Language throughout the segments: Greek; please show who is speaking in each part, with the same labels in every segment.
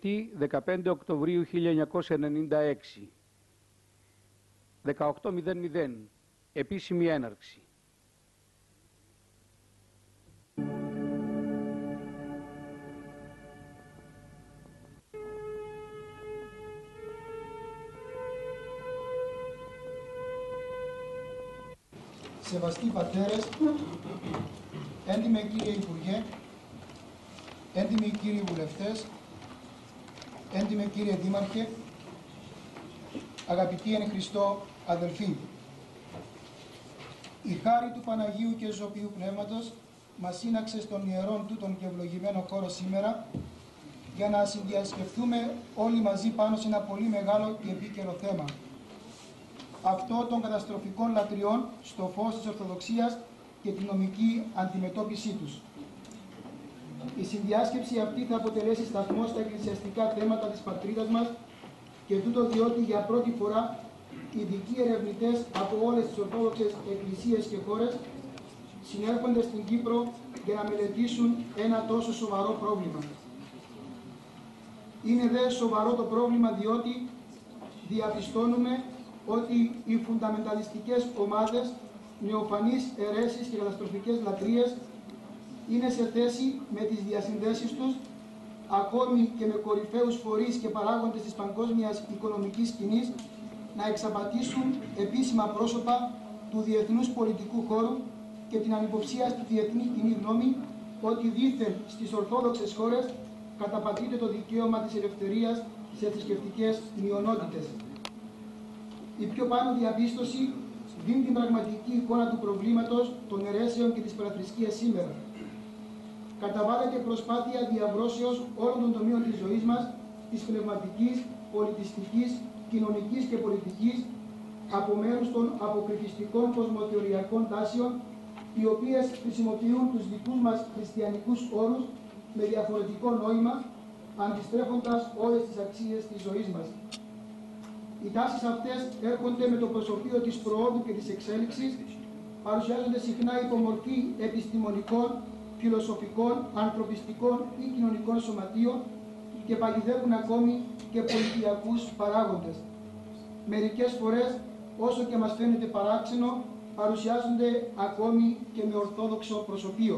Speaker 1: Τρίτη, 15 Οκτωβρίου 1996. 18:00. Επίσημη έναρξη.
Speaker 2: Σεβαστοί πατέρες, έντιμε κύριε Υπουργέ, έντιμοι κύριοι βουλευτές, έντιμε κύριε Δήμαρχε, αγαπητοί εν Χριστώ αδελφοί. Η χάρη του Παναγίου και Ζωοποιού Πνεύματος μας σύναξε στον ιερόν τούτον και ευλογημένο χώρο σήμερα για να συνδιασκεφθούμε όλοι μαζί πάνω σε ένα πολύ μεγάλο και επίκαιρο θέμα. Αυτό των καταστροφικών λατριών στο φως της Ορθοδοξίας και την νομική αντιμετώπιση τους. Η συνδιάσκεψη αυτή θα αποτελέσει σταθμό στα εκκλησιαστικά θέματα της πατρίδας μας και τούτο διότι για πρώτη φορά ειδικοί ερευνητές από όλες τις Ορθόδοξες εκκλησίες και χώρες συνέρχονται στην Κύπρο για να μελετήσουν ένα τόσο σοβαρό πρόβλημα. Είναι δε σοβαρό το πρόβλημα διότι διαπιστώνουμε ότι οι φουνταμενταλιστικές ομάδες, νεοφανείς αιρέσεις και καταστροφικές λατρείες είναι σε θέση με τις διασυνδέσεις τους, ακόμη και με κορυφαίους φορείς και παράγοντες της παγκόσμιας οικονομικής σκηνής, να εξαπατήσουν επίσημα πρόσωπα του διεθνούς πολιτικού χώρου και την ανυποψία στη διεθνή κοινή γνώμη ότι δήθεν στις ορθόδοξες χώρες καταπατείται το δικαίωμα της ελευθερίας σε θρησκευτικές μειονότητες. Η πιο πάνω διαπίστωση δίνει την πραγματική εικόνα του προβλήματος των αιρέσεων και της παραθρησκείας σήμερα. Καταβάλλεται προσπάθεια διαβρώσεως όλων των τομείων της ζωής μας, της πνευματικής, πολιτιστικής, κοινωνικής και πολιτικής, από μέρους των αποκριτιστικών κοσμοθεωριακών τάσεων, οι οποίες χρησιμοποιούν τους δικούς μας χριστιανικούς όρους με διαφορετικό νόημα, αντιστρέφοντας όλες τις αξίες της ζωής μας. Οι τάσεις αυτές έρχονται με το προσωπείο της προόδου και της εξέλιξης, παρουσιάζονται συχνά υπομορφή επιστημονικών, φιλοσοφικών, ανθρωπιστικών ή κοινωνικών σωματείων και παγιδεύουν ακόμη και πολιτιακούς παράγοντες. Μερικές φορές, όσο και μας φαίνεται παράξενο, παρουσιάζονται ακόμη και με ορθόδοξο προσωπείο.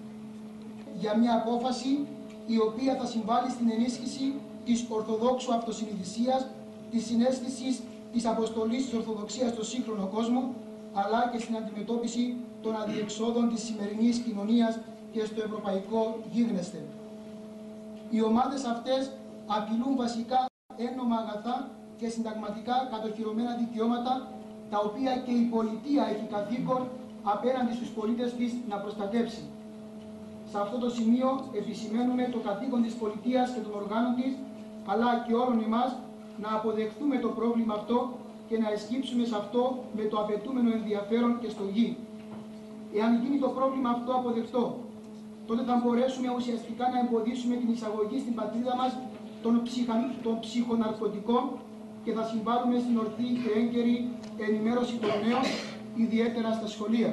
Speaker 2: Για μια απόφαση η οποία θα συμβάλλει στην ενίσχυση της ορθοδόξου αυτοσυνειδησίας, της συναίσθησης της αποστολής της Ορθοδοξίας στο σύγχρονο κόσμο, αλλά και στην αντιμετώπιση των αδιεξόδων της σημερινής κοινωνίας και στο ευρωπαϊκό γίγνεσθε. Οι ομάδες αυτές απειλούν βασικά ένομα αγαθά και συνταγματικά κατοχυρωμένα δικαιώματα, τα οποία και η πολιτεία έχει καθήκον απέναντι στους πολίτες της να προστατεύσει. Σε αυτό το σημείο επισημαίνουμε το καθήκον της πολιτείας και των οργάνων της, αλλά και όλων εμάς, να αποδεχθούμε το πρόβλημα αυτό και να εσκύψουμε σε αυτό με το απαιτούμενο ενδιαφέρον και στοργή. Εάν γίνει το πρόβλημα αυτό αποδεκτό, τότε θα μπορέσουμε ουσιαστικά να εμποδίσουμε την εισαγωγή στην πατρίδα μας των ψυχοναρκωτικών και θα συμβάλλουμε στην ορθή και έγκαιρη ενημέρωση των νέων, ιδιαίτερα στα σχολεία.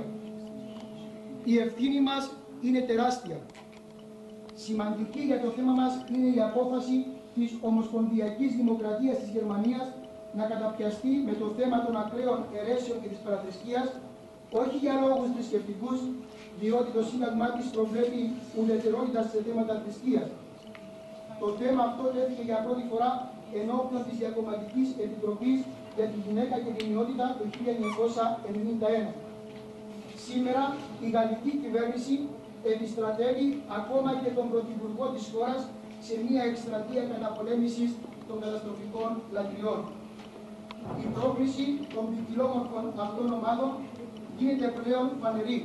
Speaker 2: Η ευθύνη μας είναι τεράστια. Σημαντική για το θέμα μας είναι η απόφαση της Ομοσπονδιακής Δημοκρατίας της Γερμανίας να καταπιαστεί με το θέμα των ακραίων αιρέσεων και της παραθρησκείας, όχι για λόγους θρησκευτικούς, διότι το Σύνταγμά της προβλέπει ουδετερότητα σε θέματα θρησκείας. Το θέμα αυτό τέθηκε για πρώτη φορά ενώπιον της Διακομματικής Επιτροπής για τη Γυναίκα και την Νεότητα το 1991. Σήμερα η γαλλική κυβέρνηση επιστρατεύει ακόμα και τον πρωθυπουργό της χώρας σε μια εκστρατεία καταπολέμησης των καταστροφικών λατριών. Η πρόκληση των ποικιλόμορφων αυτών ομάδων γίνεται πλέον φανερή.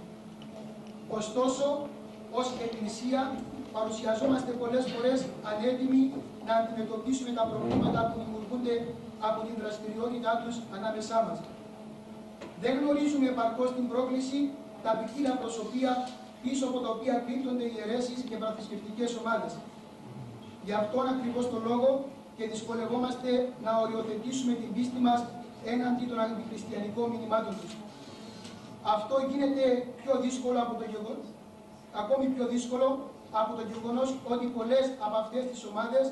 Speaker 2: Ωστόσο, ως Εκκλησία παρουσιαζόμαστε πολλές φορές ανέτοιμοι να αντιμετωπίσουμε τα προβλήματα που δημιουργούνται από την δραστηριότητά τους ανάμεσά μας. Δεν γνωρίζουμε επαρκώς την πρόκληση, τα ποικίλα προσωπία πίσω από τα οποία κρύπτονται οι αιρέσεις και παραθρησκευτικές ομάδες. Γι' αυτόν ακριβώς τον λόγο και δυσκολευόμαστε να οριοθετήσουμε την πίστη μας έναντι των αντιχριστιανικών μηνυμάτων τους. Αυτό γίνεται πιο δύσκολο ακόμη πιο δύσκολο από το γεγονός ότι πολλές από αυτές τις ομάδες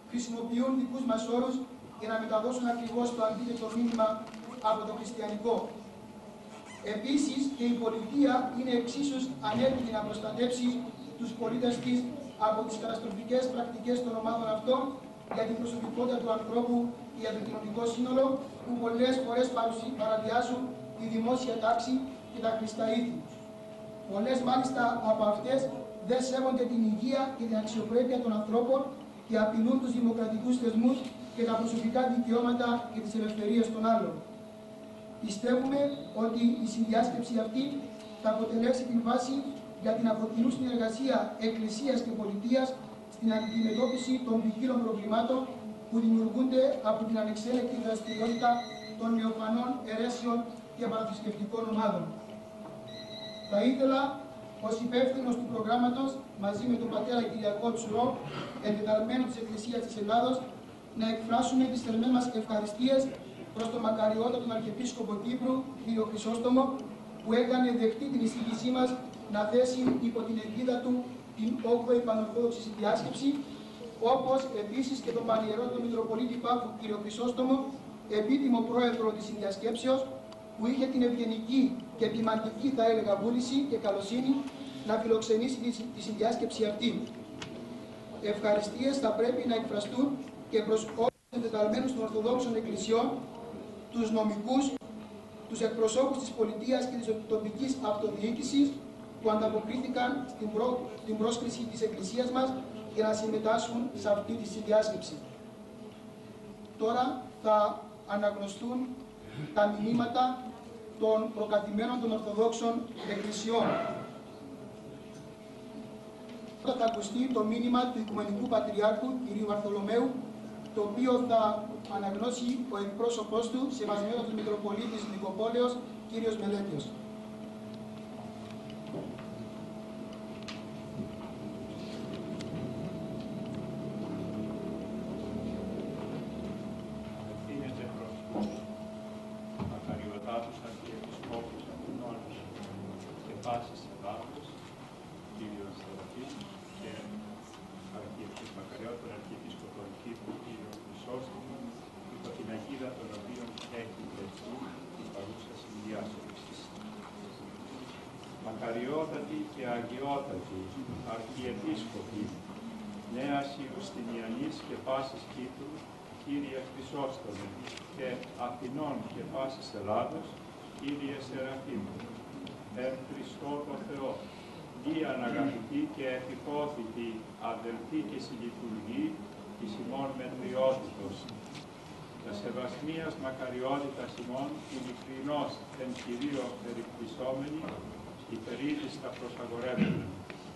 Speaker 2: χρησιμοποιούν δικούς μας όρους για να μεταδώσουν ακριβώς το αντίθετο μήνυμα από το χριστιανικό. Επίσης και η πολιτεία είναι εξίσου ανέτοιμη να προστατεύσει τους πολίτες της από τις καταστροφικές πρακτικές των ομάδων αυτών για την προσωπικότητα του ανθρώπου και για το κοινωνικό σύνολο που πολλές φορές παραβιάζουν τη δημόσια τάξη και τα χρηστά ήθη. Πολλές μάλιστα από αυτές δεν σέβονται την υγεία και την αξιοπρέπεια των ανθρώπων και απειλούν τους δημοκρατικούς θεσμούς και τα προσωπικά δικαιώματα και τις ελευθερίες των άλλων. Πιστεύουμε ότι η συνδιάσκεψη αυτή θα αποτελέσει την βάση για την από κοινού συνεργασία Εκκλησίας και Πολιτείας στην αντιμετώπιση των ποικίλων προβλημάτων που δημιουργούνται από την ανεξέλεκτη δραστηριότητα των νεοφανών αιρέσιων και παραθρησκευτικών ομάδων. Θα ήθελα, ως υπεύθυνος του προγράμματος, μαζί με τον πατέρα Κυριακό Τσουρό, εντεταλμένο της Εκκλησίας της Ελλάδος, να εκφράσουμε τις θερμές μας ευχαριστίες προς τον μακαριότατο Αρχιεπίσκοπο Κύπρου, κ. Χρυσόστομο, που έκανε δεκτή την εισήγησή μας να θέσει υπό την αιγίδα του την 8η Πανορθόδοξη Συνδιάσκεψη, όπως επίσης και τον Πανιερότατο Μητροπολίτη Πάφου κ. Χρυσόστομο, επίτιμο πρόεδρο της Συνδιασκέψεως, που είχε την ευγενική και ποιμαντική, θα έλεγα, βούληση και καλοσύνη να φιλοξενήσει τη συνδιάσκεψη αυτή. Ευχαριστίες θα πρέπει να εκφραστούν και προς όλους τους εντεταλμένους των Ορθοδόξων Εκκλησιών, τους νομικούς, τους εκπροσώπους της πολιτείας και της τοπικής αυτοδιοίκησης που ανταποκρίθηκαν στην πρόσκληση της Εκκλησίας μας για να συμμετάσχουν σε αυτή τη συνδιάσκεψη. Τώρα θα αναγνωστούν τα μηνύματα των προκατημένων των Ορθοδόξων Εκκλησιών. Τώρα θα ακουστεί το μήνυμα του Οικουμενικού Πατριάρχου κ. Βαρθολομαίου, το οποίο θα αναγνώσει ο εκπρόσωπός του, σεβασμένος του Μητροπολίτης Νικοπόλεως, κ. Μελέτιος.
Speaker 3: Μακαριωτάτους Αρχιεπισκόπους Αθηνών και πάσης Ελλάδος, κύριος Θεοφίλ και μακαριότατον Αρχιεπίσκοπον Κύπρου, κύριο Χρυσόστομο, υπό την αγίδα των οποίων έχει βρεθεί η παρούσα συνδιάσκεψη. Μακαριότατοι και αγιότατοι Αρχιεπίσκοποι Νέας Ιουστινιανής και πάσης Κύπρου, Κύριε Χρυσόστομε, και Αθηνών και πάσης Ελλάδος, Κύριε Σεραφείμου, εν Χριστώ το Θεό, ή αναγαπητοί και επιπόθητοι αδελφοί και συλλειτουργοί της ημών μετριότητος, τα σεβασμίας μακαριότητας ημών ειλικρινώς εν Κυρίω περιπτυσσόμενοι, υπερήδης τα προσαγορεύουμε.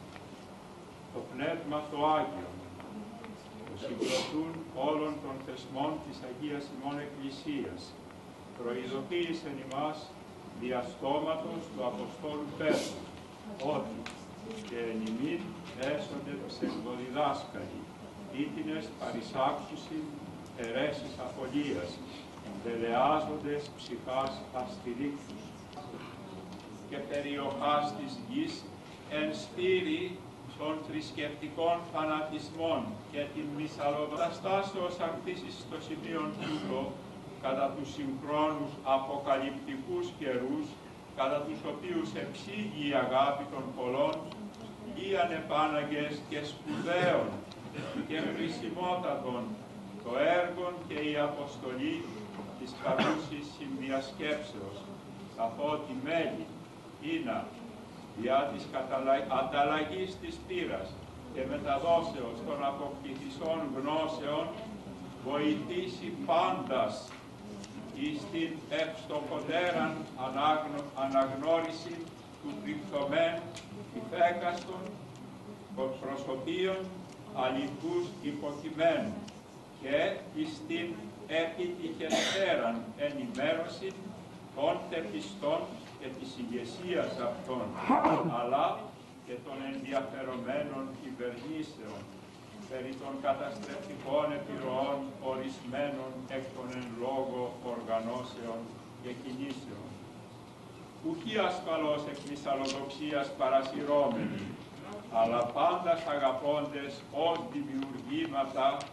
Speaker 3: Το Πνεύμα το Άγιο, συγκροτούν όλων των θεσμών της Αγίας ημών Εκκλησίας, προειδοποίησεν ημάς δια στόματος του Αποστόλου Πέτρου, ότι και εν ημίν έσονται ψευδοδιδάσκαλοι, ήτινες παρισάξουσιν αιρέσεις απολίας, δελεάζοντες ψυχάς αστηρίκους και περιοχάς της γης εν στήρι των θρησκευτικών φανατισμών και την μυσαλλοδαστάσεως αυτής στο σημείο τούτο κατά τους συγχρόνους αποκαλυπτικούς καιρούς, κατά τους οποίους εψήγει η αγάπη των πολλών, ή ανεπάναγκες και σπουδαίων και χρησιμότατων το έργον και η αποστολή της παρούσης συνδιασκέψεως, καθότι μέλη είναι διά της ανταλλαγής της πείρας και μεταδόσεως των αποκτηθισών γνώσεων βοηθήσει πάντας εις την ευστοχοντέραν αναγνώριση του κρυπτωμέν υφέκαστων προσωπίων αληθούς υποκειμένου και εις την επιτυχεστέραν ενημέρωση των τεπιστών και της ηγεσίας αυτών, αλλά και των ενδιαφερομένων κυβερνήσεων περί των καταστρεπτικών επιρροών ορισμένων εκ των εν λόγω οργανώσεων και κινήσεων. Ουχή ασφαλώς εκ μυσαλλοδοξίας παρασυρώμενοι, αλλά πάντας αγαπώντες ως δημιουργήματα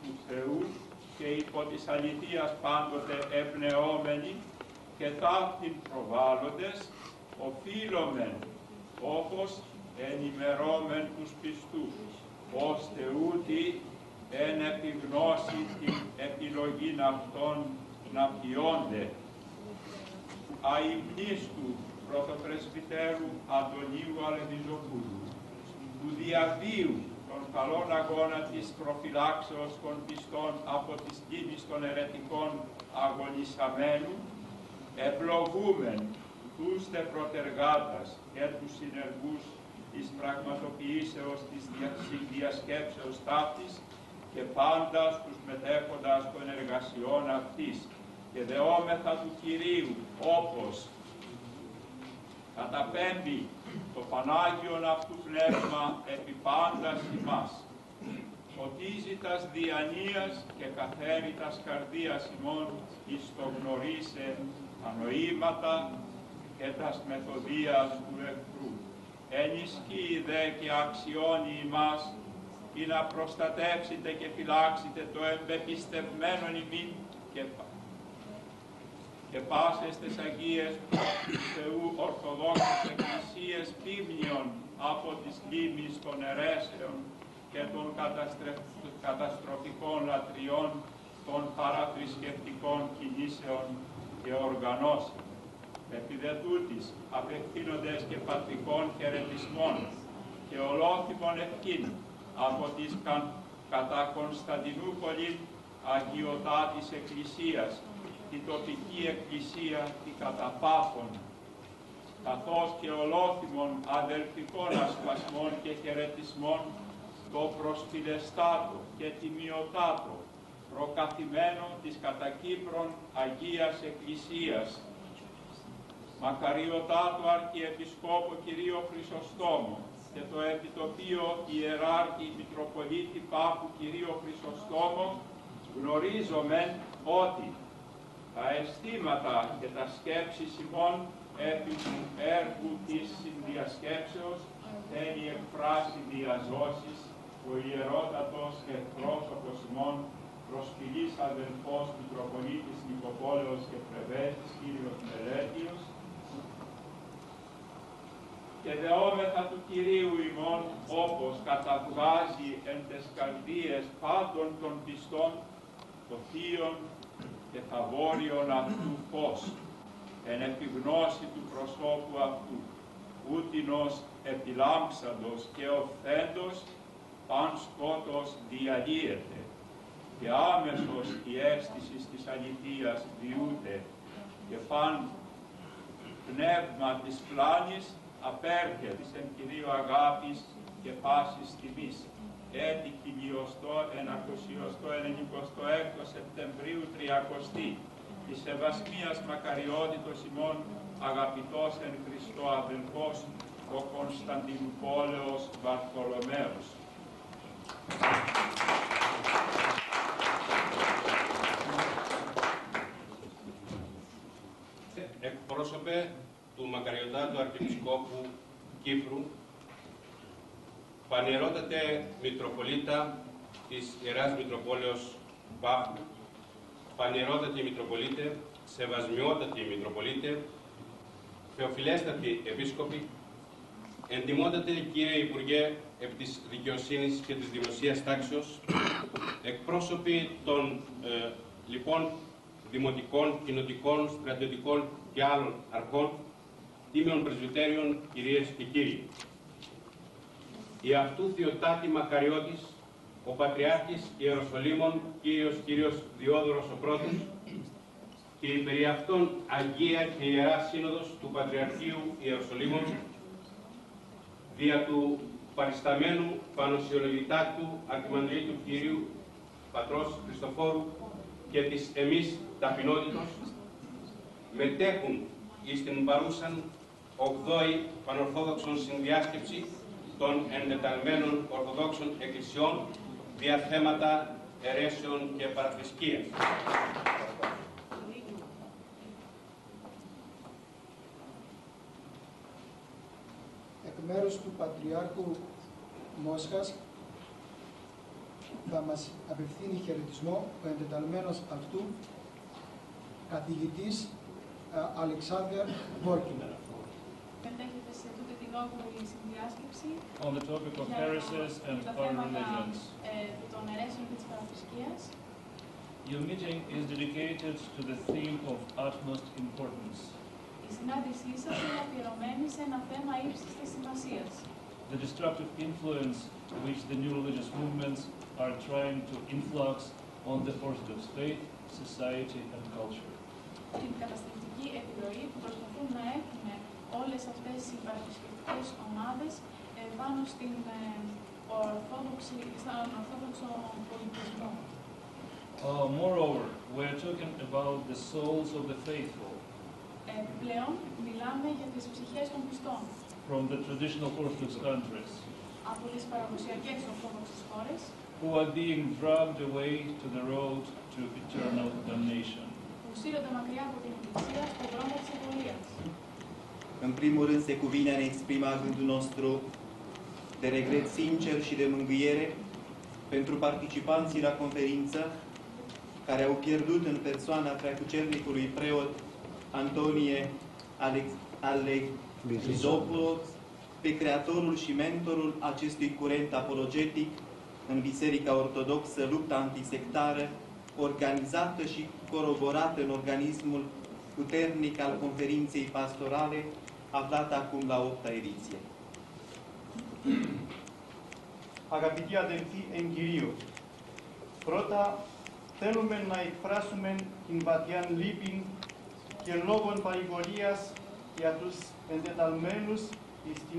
Speaker 3: του Θεού και υπό της αληθείας πάντοτε εμπνεόμενοι και ταύτην προβάλλοντες, οφείλομεν όπως ενημερώμεν τους πιστούς, ώστε ούτι εν επιγνώσει την επιλογήν αυτών να ποιώνται. Αημνίστου πρωτοπρεσβυτέρου Αντωνίου Αλεβιζοπούλου, του διαβίου των καλών αγώνα της προφυλάξεως των πιστών από τις κίνης των αιρετικών αγωνισαμένου, ευλογούμεν τους τε προτεργάτας και τους συνεργούς της πραγματοποιήσεως της διασκέψεως ταύτης και πάντα στους μετέχοντας των εργασιών αυτής και δεόμεθα του Κυρίου όπως καταπέμπει το Πανάγιον αυτού πνεύμα επί πάντας ημάς, φωτίζει τας διανοίας και καθαίρει τας καρδίας ημών εις το γνωρίσε τα νοήματα και τας μεθοδίας του εχθρού. Ενισχύει δε και αξιώνει ημάς ή να προστατεύσετε και φυλάξετε το εμπεπιστευμένον ημίν και πάσες τες Αγίες του Θεού Ορθοδόξες Εκκλησίες πίμνιον από τις λίμνης των αιρέσεων και των καταστροφικών λατριών των παραθρησκευτικών κινήσεων και οργανώσεων. Επί δε τούτης, απευθύνοντες και πατρικών χαιρετισμών και ολόθυμων ευχήν από της κατά Κωνσταντινούπολη Αγιωτάτης Εκκλησίας, τη τοπική εκκλησία, τη κατά Πάφων, καθώς και ολόθυμων αδελφικών ασπασμών και χαιρετισμών, το προσφυλεστάτο και τιμιωτάτο, προκαθημένο της κατά Κύπρον Αγίας Εκκλησίας, μακαριωτάτο Αρχιεπισκόπο Κυρίο Χρυσοστόμο και το επιτοπείο Ιεράρχη Μητροπολίτη Πάπου Κυρίο Χρυσοστόμο, γνωρίζομεν ότι τα αισθήματα και τα σκέψεις ημών επί του έργου της συνδιασκέψεως θέλει εκφράσει διαζώσεις ο ιερότατος και εκπρόσωπος ημών προσφυλής αδελφός Μητροπολίτης Νικοπόλεως και Πρεβέτης Κύριος Μελέτιος και δεόμεθα του Κυρίου ημών όπως καταβγάζει εν τες καρδίες πάντων των πιστών το θείον και θαβόριον αυτού φως, εν επιγνώση του προσώπου αυτού, ούτινος επιλάμψαντος και οφθέντος, παν σκότος διαλύεται, και άμεσος η αίσθηση της αληθείας διούται, και παν πνεύμα της πλάνης απέρχεται της εν Κυρίω αγάπης και πάσης τιμής. Έτη 1996 Σεπτεμβρίου 30 της Σεβασμίας Μακαριότητος ημών αγαπητός εν Χριστώ αδελφός ο Κωνσταντινουπόλεως Βαρθολομαίος.
Speaker 4: Εκπρόσωπε του Μακαριωτάτου Αρχιεπισκόπου Κύπρου, Πανιερότατε Μητροπολίτα της Ιεράς Μητροπόλεως Πάφου, Πανιερότατε Μητροπολίτε, Σεβασμιότατε Μητροπολίτε, Θεοφιλέστατοι Επίσκοποι, εντιμότατε κύριε Υπουργέ επί της Δικαιοσύνης και της Δημοσίας Τάξεως, εκπρόσωποι των λοιπόν δημοτικών, κοινοτικών, στρατιωτικών και άλλων αρχών, τίμιων πρεσβυτέριων, κυρίες και κύριοι. Η αυτού Θεοτάτη Μακαριώτης, ο Πατριάρχης Ιεροσολύμων, Κύριος Διόδωρος ο Πρώτος, και η περί αυτών Αγία και Ιερά Σύνοδος του Πατριαρχείου Ιεροσολύμων, δια του παρισταμένου Πανοσιολογητάτου Αρχιμανδρίτου Κυρίου Πατρός Χριστοφόρου και της εμείς ταπεινότητος, μετέχουν εις την παρούσαν 8η Πανορθόδοξον Συνδιάσκεψη των εντεταλμένων Ορθοδόξων Εκκλησιών δια θέματα αιρέσεων και παραθρησκείας.
Speaker 2: Εκ μέρους του Πατριάρχου Μόσχας θα μας απευθύνει χαιρετισμό ο εντεταλμένος αυτού καθηγητής Αλεξάνδερ Βόρκιν.
Speaker 5: Μετέχετε σε τούτη την 8η συνδιάσκεψη
Speaker 6: on the topic of heresies and
Speaker 5: για τα
Speaker 6: foreign
Speaker 5: θέματα
Speaker 6: religions.
Speaker 5: των αιρέσεων και της παραθρησκείας.
Speaker 6: Your meeting is dedicated to the theme of utmost importance,
Speaker 5: Η συνάντησή σας είναι αφιερωμένη σε ένα θέμα ύψης της σημασίας.
Speaker 6: the destructive influence which the new religious movements are trying to influx on the Orthodox faith, society and culture.
Speaker 5: Την καταστροφική επιρροή που προσπαθούν να έχουν όλες αυτές οι παραθρησκευτικές ομάδες πάνω στον ορθόδοξο πολιτισμό.
Speaker 6: Moreover, we are talking about the souls of the faithful
Speaker 5: Επιπλέον, μιλάμε για τις ψυχές των πιστών
Speaker 6: from the traditional Orthodox countries
Speaker 5: από τις παραδοσιακές ορθόδοξες χώρες
Speaker 6: who are being dragged away to the road to eternal damnation.
Speaker 5: που σύρονται μακριά από την Εκκλησία στον δρόμο της ευωλίας.
Speaker 7: În primul rând se cuvine a ne exprima gândul nostru de regret sincer și de mângâiere pentru participanții la conferință care au pierdut în persoana preacucernicului preot Antonie Alexopoulos pe creatorul și mentorul acestui curent apologetic în Biserica Ortodoxă, lupta antisectară, organizată și coroborată în organismul puternic al conferinței pastorale, aflată acum la 8-a ediție.
Speaker 8: Αγαπητοί αδελφοί εν Κυρίω, πρώτα θέλουμε να εκφράσουμε την βαθιά λύπη και λόγων παρηγορίας για τους εντεταλμένους στην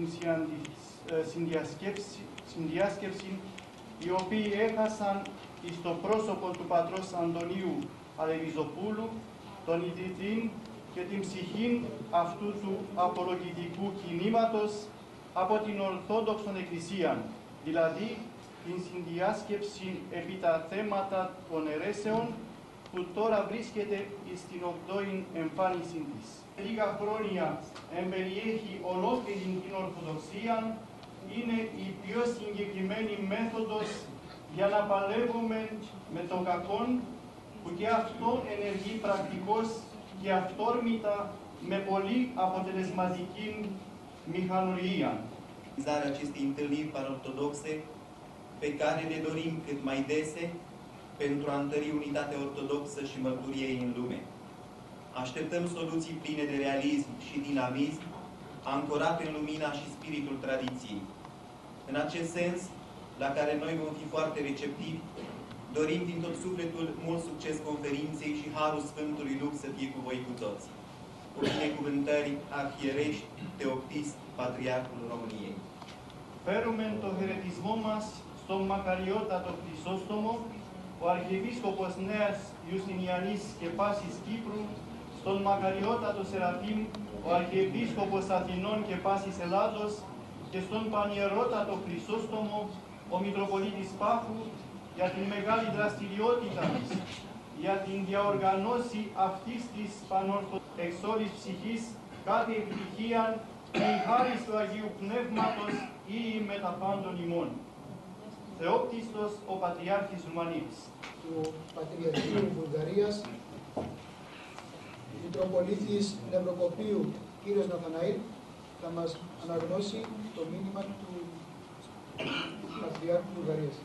Speaker 8: συνδιάσκεψη, οι οποίοι έχασαν στο πρόσωπο του πατρός Αντωνίου Αλεξοπούλου τον ιδρυτή και την ψυχή αυτού του απολογητικού κινήματος από την Ορθόδοξον Εκκλησία, δηλαδή την συνδιάσκεψη επί τα θέματα των αιρέσεων που τώρα βρίσκεται στην 8η εμφάνιση της. Λίγα χρόνια εμπεριέχει ολόκληρη την Ορθοδοξία, είναι η πιο συγκεκριμένη μέθοδος για να παλεύουμε με τον κακόν που και αυτό ενεργεί πρακτικώς και αυθόρμητα με πολύ αποτελεσματική μηχανουργία.
Speaker 7: Acestei întâlniri panortodoxe pe care le dorim cât mai dese pentru a întări unitatea ortodoxă și mărturia ei în lume. Așteptăm soluții pline de realism și dinamism, ancorate în lumina și spiritul tradiției. În acest sens, la care noi vom fi foarte receptivi, dorim din tot sufletul mult succes conferinței și Harul Sfântului Duh să fie cu voi cu toți. Cu binecuvântări arhierești Teoctist, Patriarhul României.
Speaker 8: Φέρουμε το χαιρετισμό μας στον μακαριότατο Χρυσόστομο, ο Αρχιεπίσκοπος Νέας Ιουστινιανής και Πάσης Κύπρου, στον μακαριότατο Σεραφείμ, ο Αρχιεπίσκοπος Αθηνών και Πάσης Ελλάδος και στον πανιερότατο Χρυσόστομο, ο Μητροπολίτης Πάφου, για την μεγάλη δραστηριότητα της, για την διαοργανώση αυτής της πανορθοεξόλης ψυχής, κάθε επιτυχία και η χάρις του Αγίου Πνεύματος ή με τα πάντων ημών. Θεόπτιστος ο Πατριάρχης Ρουμανίας.
Speaker 2: Του Πατριαρχείου Βουλγαρίας, Μητροπολίτης Νευροκοπίου κ. Ναθαναήλ, θα μας αναγνώσει το μήνυμα του Πατριάρχου Βουλγαρίας.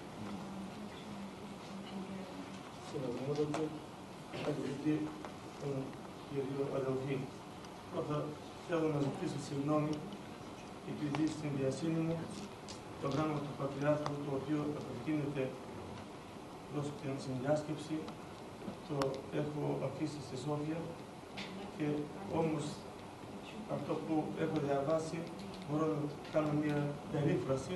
Speaker 9: Αγαπητοί κύριοι αδελφοί, πρώτα θέλω να ζητήσω συγγνώμη επειδή στην διασύνη μου το γράμμα του Πατριάρχου, το οποίο απευθύνεται προς την συνδιάσκεψη, το έχω αφήσει στη Σόφια και όμως αυτό που έχω διαβάσει μπορώ να κάνω μια περίφραση.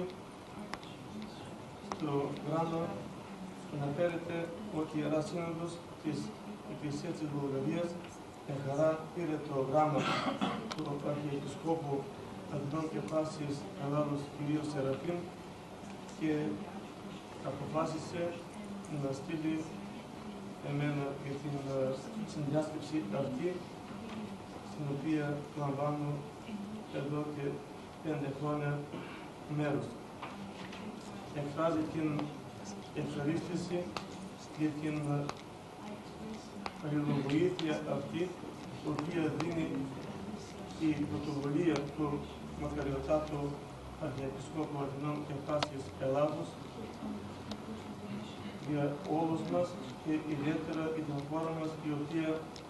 Speaker 9: Στο γράμμα αναφέρεται ότι η Ιερά Σύνοδος της Εκκλησίας της Βουλγαρίας με χαρά πήρε το γράμμα του Αρχιεπισκόπου Αθηνών και Πάσης Ελλάδος κ. Σεραφείμ και αποφάσισε να στείλει εμένα για την συνδιάσκεψη αυτή, στην οποία λαμβάνω εδώ και 5 χρόνια μέρος. Εκφράζει την ευχαρίστηση για την αλληλοβοήθεια αυτή, η οποία δίνει η πρωτοβουλία του Μακαριωτάτου Αρχιεπισκόπου Αθηνών και Πάσχης Ελλάδος για όλους μας και ιδιαίτερα για την χώρα μας, η οποία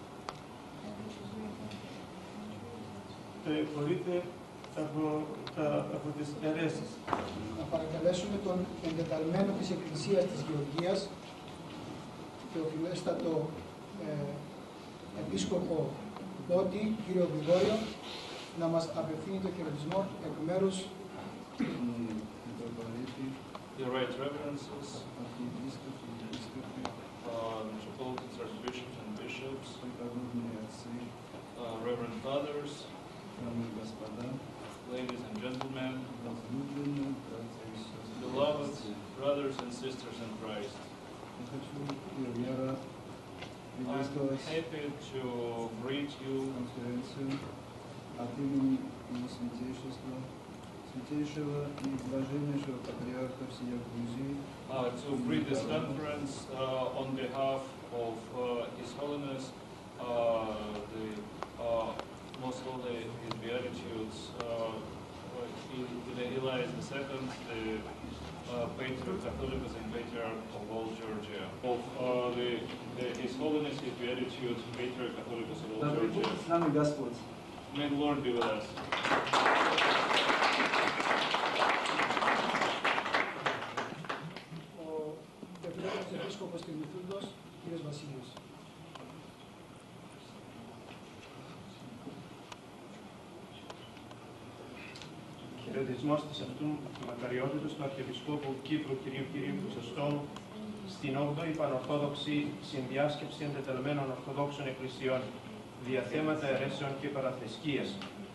Speaker 9: περιχωρείται από τις αιρέσεις.
Speaker 2: Να παρακαλέσουμε τον εντεταλμένο της Εκκλησίας της Γεωργίας, Θεοφιλέστατο Επίσκοπο Μπότη, κύριο Γρηγόριο, να μας απευθύνει το χαιρετισμό εκ μέρους
Speaker 6: The Right Reverences, Metropolitans, Archbishops and Bishops, Reverend Fathers, ladies and gentlemen, beloved brothers and sisters in Christ. I'm happy to greet you
Speaker 10: от имени его святейшества, святейшего и блаженнейшего патриарха всея Грузии,
Speaker 6: to greet this conference on behalf of His Holiness, the Most Holy His Beatitudes, Elias II, the Patriarch Catholicus and Patriarch of all Georgia. Of His Holiness His Beatitudes, Patriarch Catholicus of all Georgia.
Speaker 10: с нами Господь.
Speaker 6: May the Lord be with us.
Speaker 2: ο Θεοφιλέστατος Επίσκοπος Τριμηθούντος, κύριος Βασίλειος.
Speaker 8: Χαιρετισμός της αυτού του μακαριότητος του Αρχιεπισκόπου Κύπρου Κυρίου Χρυσοστόμου στην 8η Πανορθόδοξη Συνδιάσκεψη Εντεταλμένων Ορθοδόξων Εκκλησιών δια θέματα αιρέσεων και παραθρησκείας.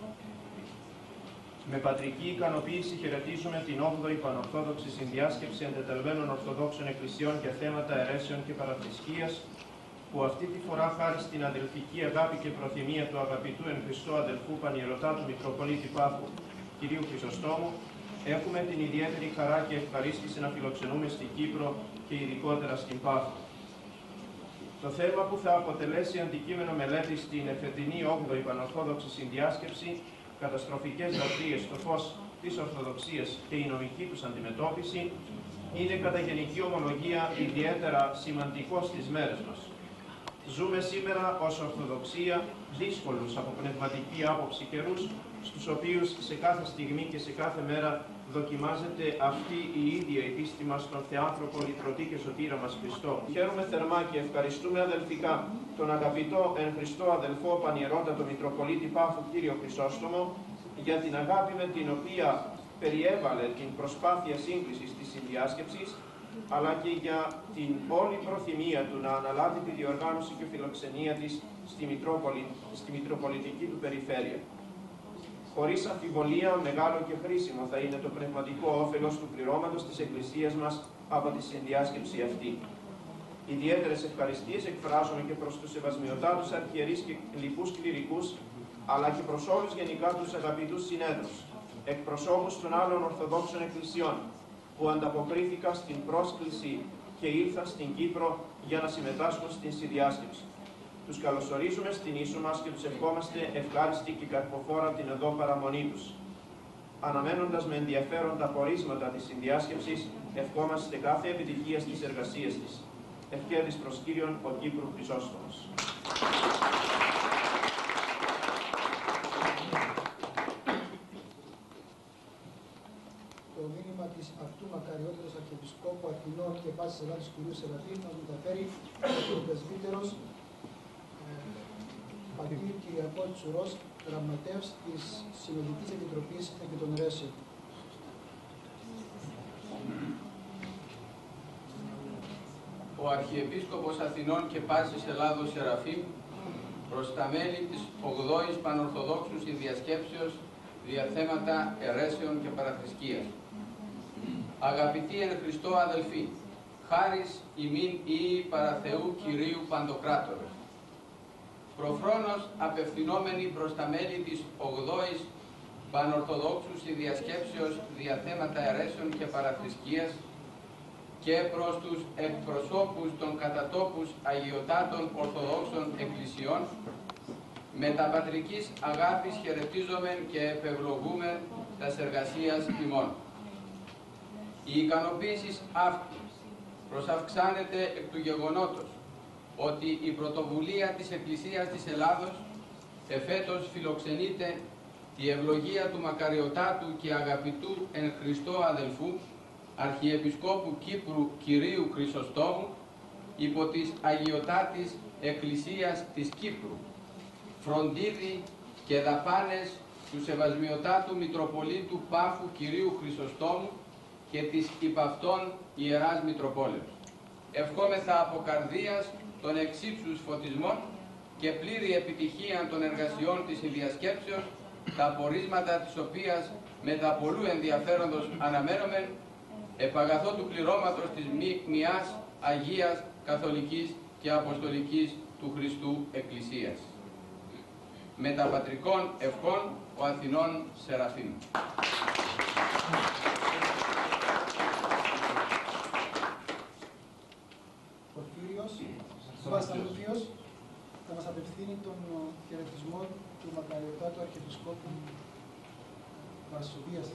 Speaker 8: Με πατρική ικανοποίηση χαιρετίζουμε την 8η Πανορθόδοξη Συνδιάσκεψη Εντεταλμένων Ορθοδόξων Εκκλησιών για θέματα αιρέσεων και παραθρησκείας, που αυτή τη φορά χάρη στην αδελφική αγάπη και προθυμία του αγαπητού εν Χριστώ αδελφού Πανιερωτάτου Μητροπολίτη Πάφου Κυρίου Χρυσοστόμου, έχουμε την ιδιαίτερη χαρά και ευχαρίστηση να φιλοξενούμε στην Κύπρο και ειδικότερα στην Πάφο. Το θέμα που θα αποτελέσει αντικείμενο μελέτη στην εφετινή 8η Πανορθόδοξη Συνδιάσκεψη, καταστροφικές λατρείες στο φως της Ορθοδοξίας και η νομική τους αντιμετώπιση, είναι κατά γενική ομολογία ιδιαίτερα σημαντικό στις μέρες μας. Ζούμε σήμερα ως Ορθοδοξία δύσκολους από πνευματική άποψη καιρούς, στους οποίους σε κάθε στιγμή και σε κάθε μέρα δοκιμάζεται αυτή η ίδια η πίστη μας στον Θεάνθρωπο, Λυτρωτή και Σωτήρα μας Χριστό. Χαίρομαι θερμά και ευχαριστούμε αδελφικά τον αγαπητό εν Χριστώ αδελφό Πανιερότατο Μητροπολίτη Πάφου Κύριο Χρυσόστομο για την αγάπη με την οποία περιέβαλε την προσπάθεια σύγκλησης της συνδιάσκεψης, αλλά και για την όλη προθυμία του να αναλάβει τη διοργάνωση και φιλοξενία της στη Μητροπολιτική του περιφέρεια. Χωρίς αμφιβολία, μεγάλο και χρήσιμο θα είναι το πνευματικό όφελος του πληρώματος της Εκκλησίας μας από τη συνδιάσκεψη αυτή. Ιδιαίτερες ευχαριστίες εκφράζουμε και προς τους σεβασμιωτάτους αρχιερείς και λοιπούς κληρικούς, αλλά και προς όλους γενικά τους αγαπητούς συνέδρους, εκπροσώπους των άλλων Ορθοδόξων Εκκλησιών, που ανταποκρίθηκαν στην πρόσκληση και ήλθαν στην Κύπρο για να συμμετάσχουν στην συνδιάσκεψη. Τους καλωσορίζουμε στην ίσο μας και τους ευχόμαστε ευχάριστη και καρποφόρα την εδώ παραμονή τους. Αναμένοντας με ενδιαφέρον τα πορίσματα της συνδιάσκεψης, ευχόμαστε κάθε επιτυχία στις εργασίες της. Ευχαριστής προς Κύριον ο Κύπρου Χρυσόστομος.
Speaker 2: Το μήνυμα της αυτού μακαριότητος Αρχιεπισκόπου Αθηνών και Πάσης Ελλάδος κ. Σεραφείμ μας μεταφέρει ο πρεσβύτερος πατήρ Κυριακό Τσουρός, γραμματεύς της Συνοδικής Επιτροπής επί των Αιρέσεων.
Speaker 11: Ο Αρχιεπίσκοπος Αθηνών και Πάσης Ελλάδος Σεραφείμ προς τα μέλη της 8ης Πανορθοδόξου Συνδιασκέψεως δια θέματα αιρέσεων και παραθρησκείας. Αγαπητοί εν Χριστώ αδελφοί, χάρις ημίν ή παραθεού Κυρίου Παντοκράτορος. Προφρόνως απευθυνόμενοι προς τα μέλη της 8ης Πανορθοδόξου Συνδιασκέψεως δια θέματα αιρέσεων και παραθρησκείας, και προς τους εκπροσώπους των κατατόπους αγιωτάτων Ορθοδόξων Εκκλησιών, με τα πατρικής αγάπης χαιρετίζομεν και επευλογούμε τας εργασίας ημών. Η ικανοποίηση αυτή προσαυξάνεται εκ του γεγονότος ότι η πρωτοβουλία της Εκκλησίας της Ελλάδος εφέτος φιλοξενείται τη ευλογία του μακαριωτάτου και αγαπητού εν Χριστώ αδελφού Αρχιεπισκόπου Κύπρου Κυρίου Χρυσοστόμου υπό της Αγιωτάτης Εκκλησίας της Κύπρου, φροντίδι και δαπάνες του Σεβασμιωτάτου Μητροπολίτου Πάφου Κυρίου Χρυσοστόμου και της υπαυτών Ιεράς Μητροπόλεως. Ευχόμεθα από καρδίας των εξύψους φωτισμών και πλήρη επιτυχία των εργασιών της συνδιασκέψεως, τα απορίσματα της οποίας με τα πολλού ενδιαφέροντος αναμένομεν, επαγαθώ του πληρώματος της μιας Αγίας, Καθολικής και Αποστολικής του Χριστού Εκκλησίας. Με τα πατρικών ευχών ο Αθηνών Σεραφείμ.
Speaker 2: Ο Κύριος Βασανούφιος θα μας απευθύνει τον χαιρετισμό του Μακαριωτάτου Αρχιεπισκόπου Βαρσοβίας.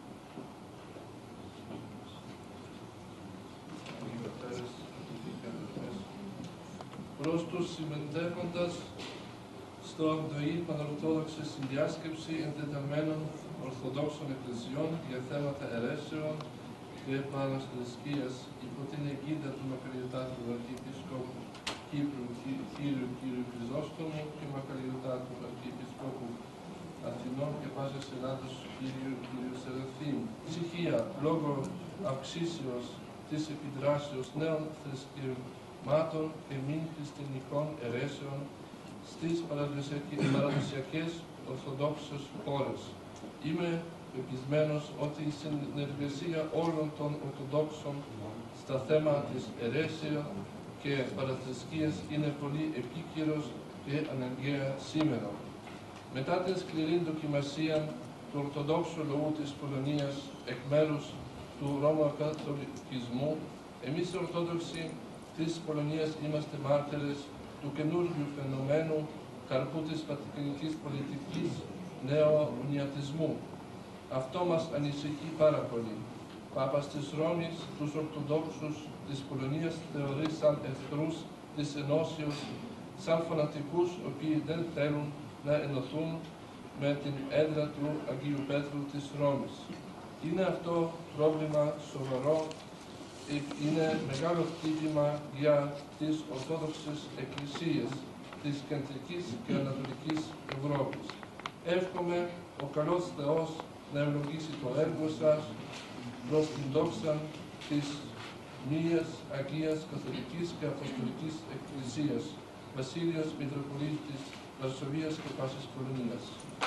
Speaker 12: Προς τους συμμετέχοντας στο Αγδοή Πανορθόδοξη Συνδιάσκεψη εντεταμένων Ορθοδόξων Εκκλησιών για θέματα αιρέσεων και παραστρεσκείας υπό την αιγίδα του Μακαριωτάτου Αρχιεπισκόπου Κύπρου Κύριου Χρυσόστομου και Μακαριωτάτου Αρχιεπισκόπου Αθηνών και Πάσης Ελλάδος Κύριου Σεραφείμ. Ησυχία λόγω αυξήσεως της επιδράσεως νέων θρησκευμάτων και μην χριστιανικών αιρέσεων στις παραδοσιακές ορθοδόξες χώρες. Είμαι πεπισμένος ότι η συνεργασία όλων των Ορθοδόξων στα θέματα της αιρέσεως και παραθρησκείας είναι πολύ επίκαιρος και αναγκαία σήμερα. Μετά την σκληρή δοκιμασία του Ορθοδόξου λαού της Πολωνίας εκ μέρους του Ρωμακαθολικισμού, εμείς οι Ορθόδοξοι της Πολωνίας είμαστε μάρτυρες του καινούργιου φαινομένου καρπού της βατικανικής πολιτικής νεοουνιατισμού. Αυτό μας ανησυχεί πάρα πολύ. Πάπας της Ρώμης τους Ορθοδόξους της Πολωνίας θεωρεί σαν εχθρούς της ενώσεως, σαν φανατικούς οποίοι δεν θέλουν να ενωθούν με την έδρα του Αγίου Πέτρου της Ρώμης. Είναι αυτό πρόβλημα σοβαρό, είναι μεγάλο χτύπημα για τις Ορθόδοξες Εκκλησίες της Κεντρικής και Ανατολικής Ευρώπης. Εύχομαι ο καλός Θεός να ευλογήσει το έργο σας προς την δόξα της Μίας Αγίας Καθολικής και Αποστολικής Εκκλησίας, Βασίλειος Μητροπολίτης Βαρσοβίας και Πάσης Πολωνίας.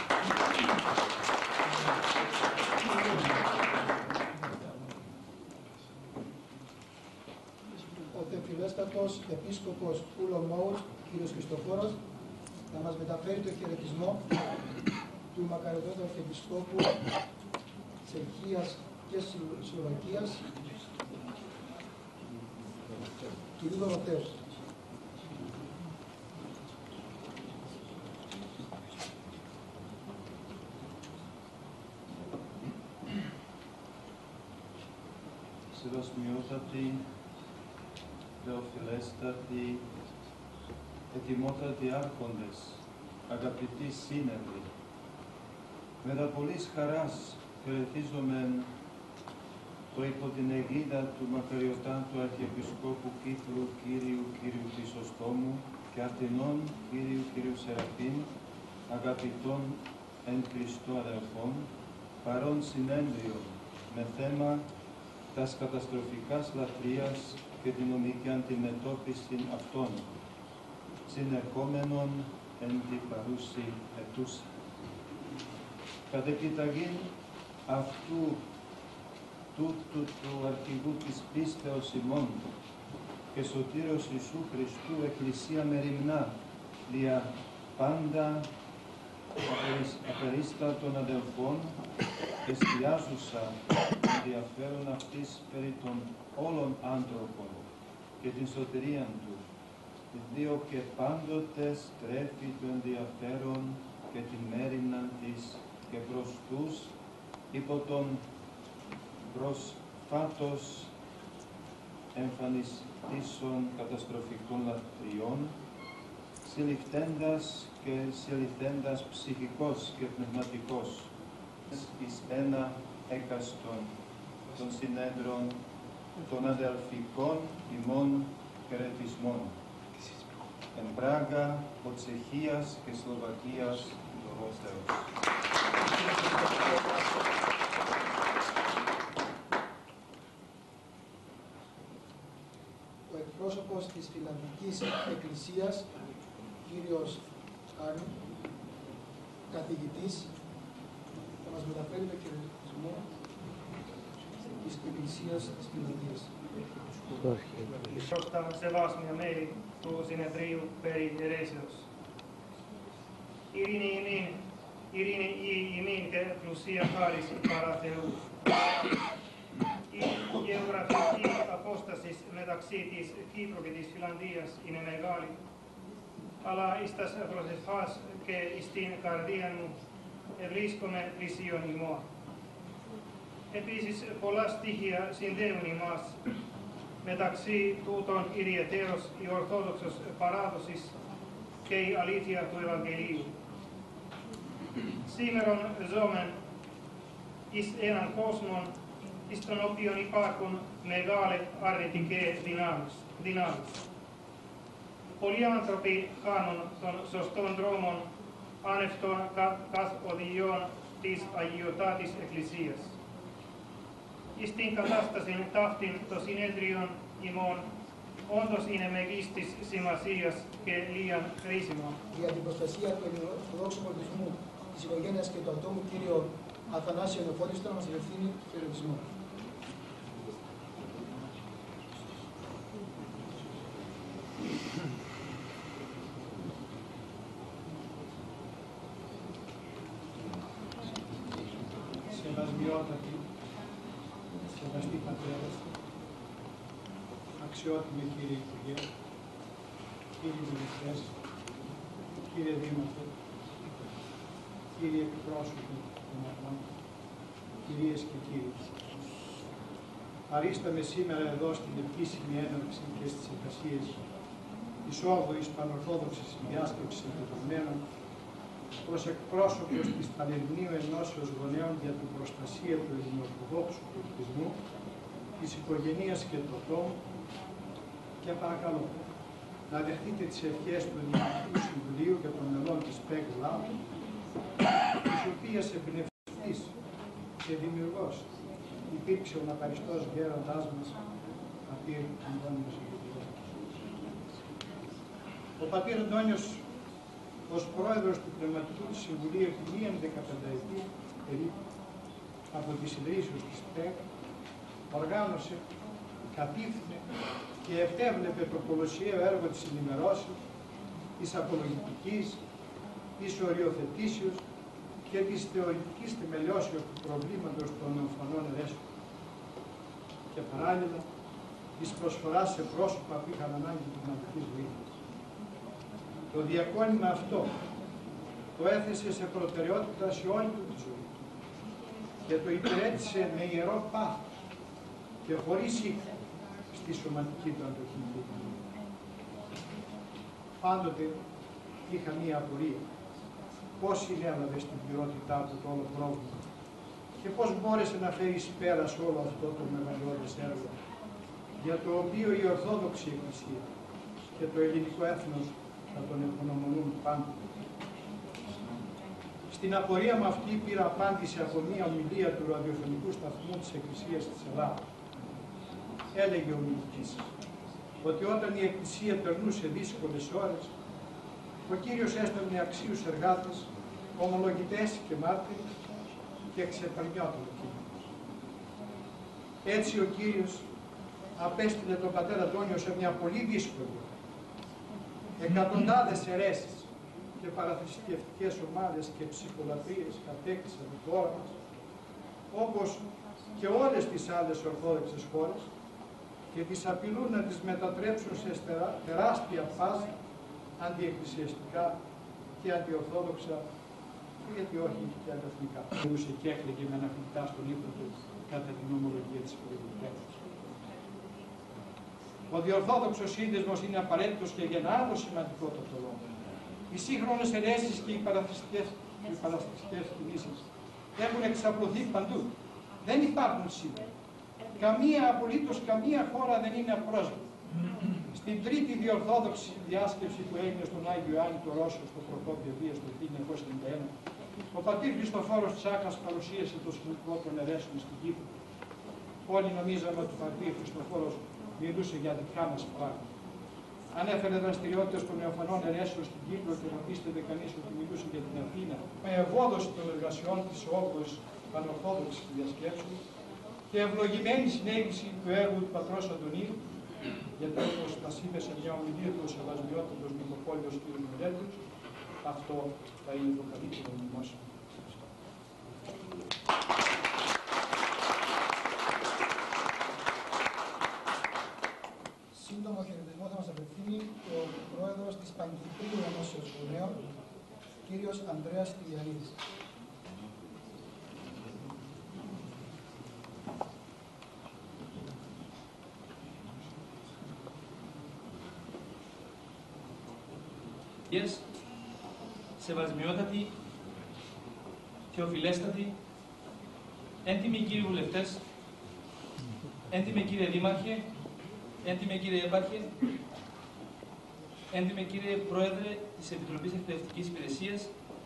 Speaker 2: Ο Τεμφυλέστατος Επίσκοπος Ούλο Μόουρ, κ. Χριστοφόρος, θα μας μεταφέρει το χαιρετισμό του Μακαριωτάτου Αρχιεπισκόπου Τσεχίας και Σλοβακίας, κ. Δωροτέου.
Speaker 10: Σεβασμιότατοι, Θεοφιλέστατοι, ετοιμότατοι άρχοντες, αγαπητοί σύνεδροι, με τα πολλής χαράς χαιρετίζομεν το υπό την αιγίδα του Μακαριωτάτου Αρχιεπισκόπου Κύπρου Κύριου Χρυσοστόμου και Αθηνών Κύριου Σεραφείμ, αγαπητών εν Χριστώ αδελφών, παρόν συνέδριο με θέμα τας καταστροφικάς λατρείας και την νομική αντιμετώπιση αυτών, συνερχόμενων εν τη παρούση ετούσα. Κατ' επιταγήν αυτού τούτου του αρχηγού της πίστεως ημών και σωτήρος Ιησού Χριστού Εκκλησία μεριμνά δια πάντα απερίστατων αδελφών, εστιάζουσα ενδιαφέρον αυτής περί των όλων άνθρωπων και την σωτηρία του, διότι και πάντοτε στρέφει το ενδιαφέρον και την μέρημνα της και προς τους υπό των προσφάτως εμφανιστήσεων καταστροφικών λατρειών, συλληφθέντας ψυχικός και πνευματικός εις ένα έκαστον των συνέδρων των αδελφικών ημών χαιρετισμών εν Πράγα, Ποτσεχίας και Σλοβακίας ο Θεός.
Speaker 2: Ο εκπρόσωπος της Φιλανδικής Εκκλησίας, κύριος Άρη, καθηγητής, θα μας μεταφέρει το χαιρετισμό της Εκκλησίας της Φιλανδίας.
Speaker 13: Πρώτα σεβάσμια μέλη του συνεδρίου περί αιρέσεως. Ειρήνη ημίν και πλουσία χάρις παρά Θεού. Η γεωγραφική απόσταση μεταξύ της Κύπρου και της Φιλανδίας είναι μεγάλη, αλλά εις τας προσευχάς και στην καρδία μου βρίσκομαι πλησίον ημών. Επίσης, πολλά στοιχεία συνδέουν ημάς μεταξύ τούτων ιδιαιτέρως η Ορθόδοξος παράδοσης και η αλήθεια του Ευαγγελίου. Σήμερον ζώμεν εις έναν κόσμο εις τον οποίον υπάρχουν μεγάλες αρνητικές δυνάμεις. Πολλοί άνθρωποι χάνουν των σωστών δρόμων άνευ των καθοδηγιών της Αγιωτάτης Εκκλησίας. Εις την κατάσταση ταύτην των συνέδριων ημών όντως είναι μεγίστης σημασίας και λίγαν χρήσιμο.
Speaker 2: Για την προστασία του Ορθοδόξου πολιτισμού, της οικογένειας και του ατόμου, κύριο Αθανάσιο Νεοφώτιστο, να μας ευθύνει το χαιρετισμό.
Speaker 14: Σεβασμιότατοι, σεβαστοί πατέρες, αξιότιμοι κύριοι Υπουργέ, κύριοι βουλευτές, κύριε Δήμαρχε, κύριοι εκπρόσωποι των ατόμων, κυρίες και κύριοι. Παρίσταμε σήμερα εδώ στην επίσημη έναρξη και στις εργασίες της 8ης Πανορθόδοξης Συνδιάσκεψης Επιτροπμένων προς εκπρόσωπος της Πανελληνίου Ενώσεως Γονέων για την προστασία του ελληνοορθοδόξου πολιτισμού, της οικογενείας και του ατόμου, και παρακαλώ να δεχτείτε τις ευχές του Ελληνικού Συμβουλίου και των μελών της ΠΕΚ ΛΑΜ, της οποίας εμπνευστής και δημιουργός υπήρξε ο μακαριστός γέροντάς μας, πατήρ Αντώνιος Ιγητηρός. Ο πατήρ Αντώνιος, ως πρόεδρος του Πνευματικού του Συμβουλίου επί μία 15ετή περίπου από τις ιδρύσεις της ΠΕΚ, οργάνωσε, κατήφθηνε και επέβλεπε το πολλωσιαίο έργο της ενημερώσεως, της απολογητικής, της οριοθετήσεως και της θεωρητικής θεμελιώσεως του προβλήματος των εμφανών αιρέσεων και παράλληλα της προσφοράς σε πρόσωπα που είχαν ανάγκη πνευματικής βοήθειας. Το διακόνημα αυτό το έθεσε σε προτεραιότητα σε όλη του τη ζωή και το υπηρέτησε με ιερό πάθος και χωρίς ήκτα στη σωματική του αντοχή. Πάντοτε είχα μία απορία. Πώς συνέλαβε στην πληρότητά του το όλο πρόβλημα και πώς μπόρεσε να φέρει εις πέρας όλο αυτό το μεγαλειώδες έργο για το οποίο η Ορθόδοξη Εκκλησία και το ελληνικό έθνος θα τον επωνομονούν πάντοτε. Στην απορία μου αυτή πήρα απάντηση από μία ομιλία του ραδιοφωνικού σταθμού της Εκκλησίας της Ελλάδας. Έλεγε ο ομιλητής ότι όταν η Εκκλησία περνούσε δύσκολες ώρες, ο Κύριος έστελνε αξίους εργάτες, ομολογητές και μάρτυρες και ξεπερνιόταν ο Κύριος. Έτσι ο Κύριος απέστειλε τον πατέρα Αντώνιο σε μια πολύ δύσκολη ώρα. Εκατοντάδες αιρέσεις και παραθρησκευτικές ομάδες και ψυχολατρίες κατέκτησαν τη χώρα μας, όπως και όλες τις άλλες ορθόδοξες χώρες, και τις απειλούν να τις μετατρέψουν σε τεράστια φάση αντιεκκλησιαστικά και αντιορθόδοξα, γιατί όχι και αντεθνικά. Μπορούσε και έκλαιγε με ανακλητά στον ύπνο του κατά την ομολογία της προηγουμένης. Ο διορθόδοξος σύνδεσμος είναι απαραίτητος και για ένα άλλο σημαντικότατο λόγο. Οι σύγχρονες αιρέσεις και οι παραστατικές κινήσεις έχουν εξαπλωθεί παντού. Δεν υπάρχουν σήμερα. Απολύτως καμία χώρα δεν είναι απρόσβητη. Στην τρίτη διορθόδοξη διάσκεψη που έγινε στον Άγιο Ιωάννη το Ρώσο στο Προκόπιο Βίας το 1991, ο πατήρ Χριστοφόρος Τσάκας παρουσίασε το σκηνικό των αιρέσεων στην Κύπρο. Όλοι νομίζαμε ότι ο πατήρ Χριστοφόρος μιλούσε για δικά μας πράγματα. Ανέφερε δραστηριότητες των νεοφανών αιρέσεων στην Κύπρο και ρωτήσετε κανείς ότι μιλούσε για την Αθήνα. Με ευόδοση των εργασιών της 8ης Πανορθόδοξης Διασκέψεως και ευλογημένη συνέχιση του έργου του πατρός Αντωνίου, γιατί όπως μας είπε σε μια ομιλία του ο Σεβασμιότατος Νικοπόλεως κ. Μιλέτρης, αυτό θα είναι το καλύτερο μνημόσυνο.
Speaker 2: Σύντομο χαιρετισμό θα μας απευθύνει ο πρόεδρος της Πανκυπρίου Ενώσεως Γονέων, κύριος Ανδρέας Τηλιανίδης.
Speaker 15: Σεβασμιότατοι, θεοφιλέστατοι, έντιμοι κύριοι βουλευτές, έντιμοι κύριε Δήμαρχε, έντιμοι κύριε Έπαρχε, έντιμοι κύριε Πρόεδρε της Επιτροπής Εκπαιδευτικής Υπηρεσίας,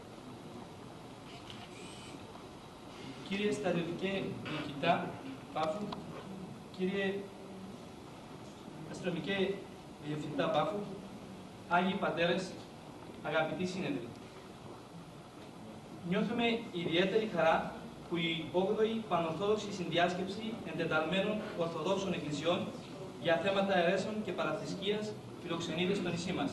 Speaker 15: κύριε Στρατιωτικέ Διοικητά Πάφου, κύριε Αστυνομικέ Διευθυντά Πάφου, Άγιοι Πατέρες, αγαπητοί σύνεδροι. Νιώθουμε ιδιαίτερη χαρά που η 8η Πανορθόδοξη Συνδιάσκεψη Εντεταλμένων Ορθοδόξων Εκκλησιών για θέματα αιρέσεων και παραθρησκείας φιλοξενείται στο νησί μας.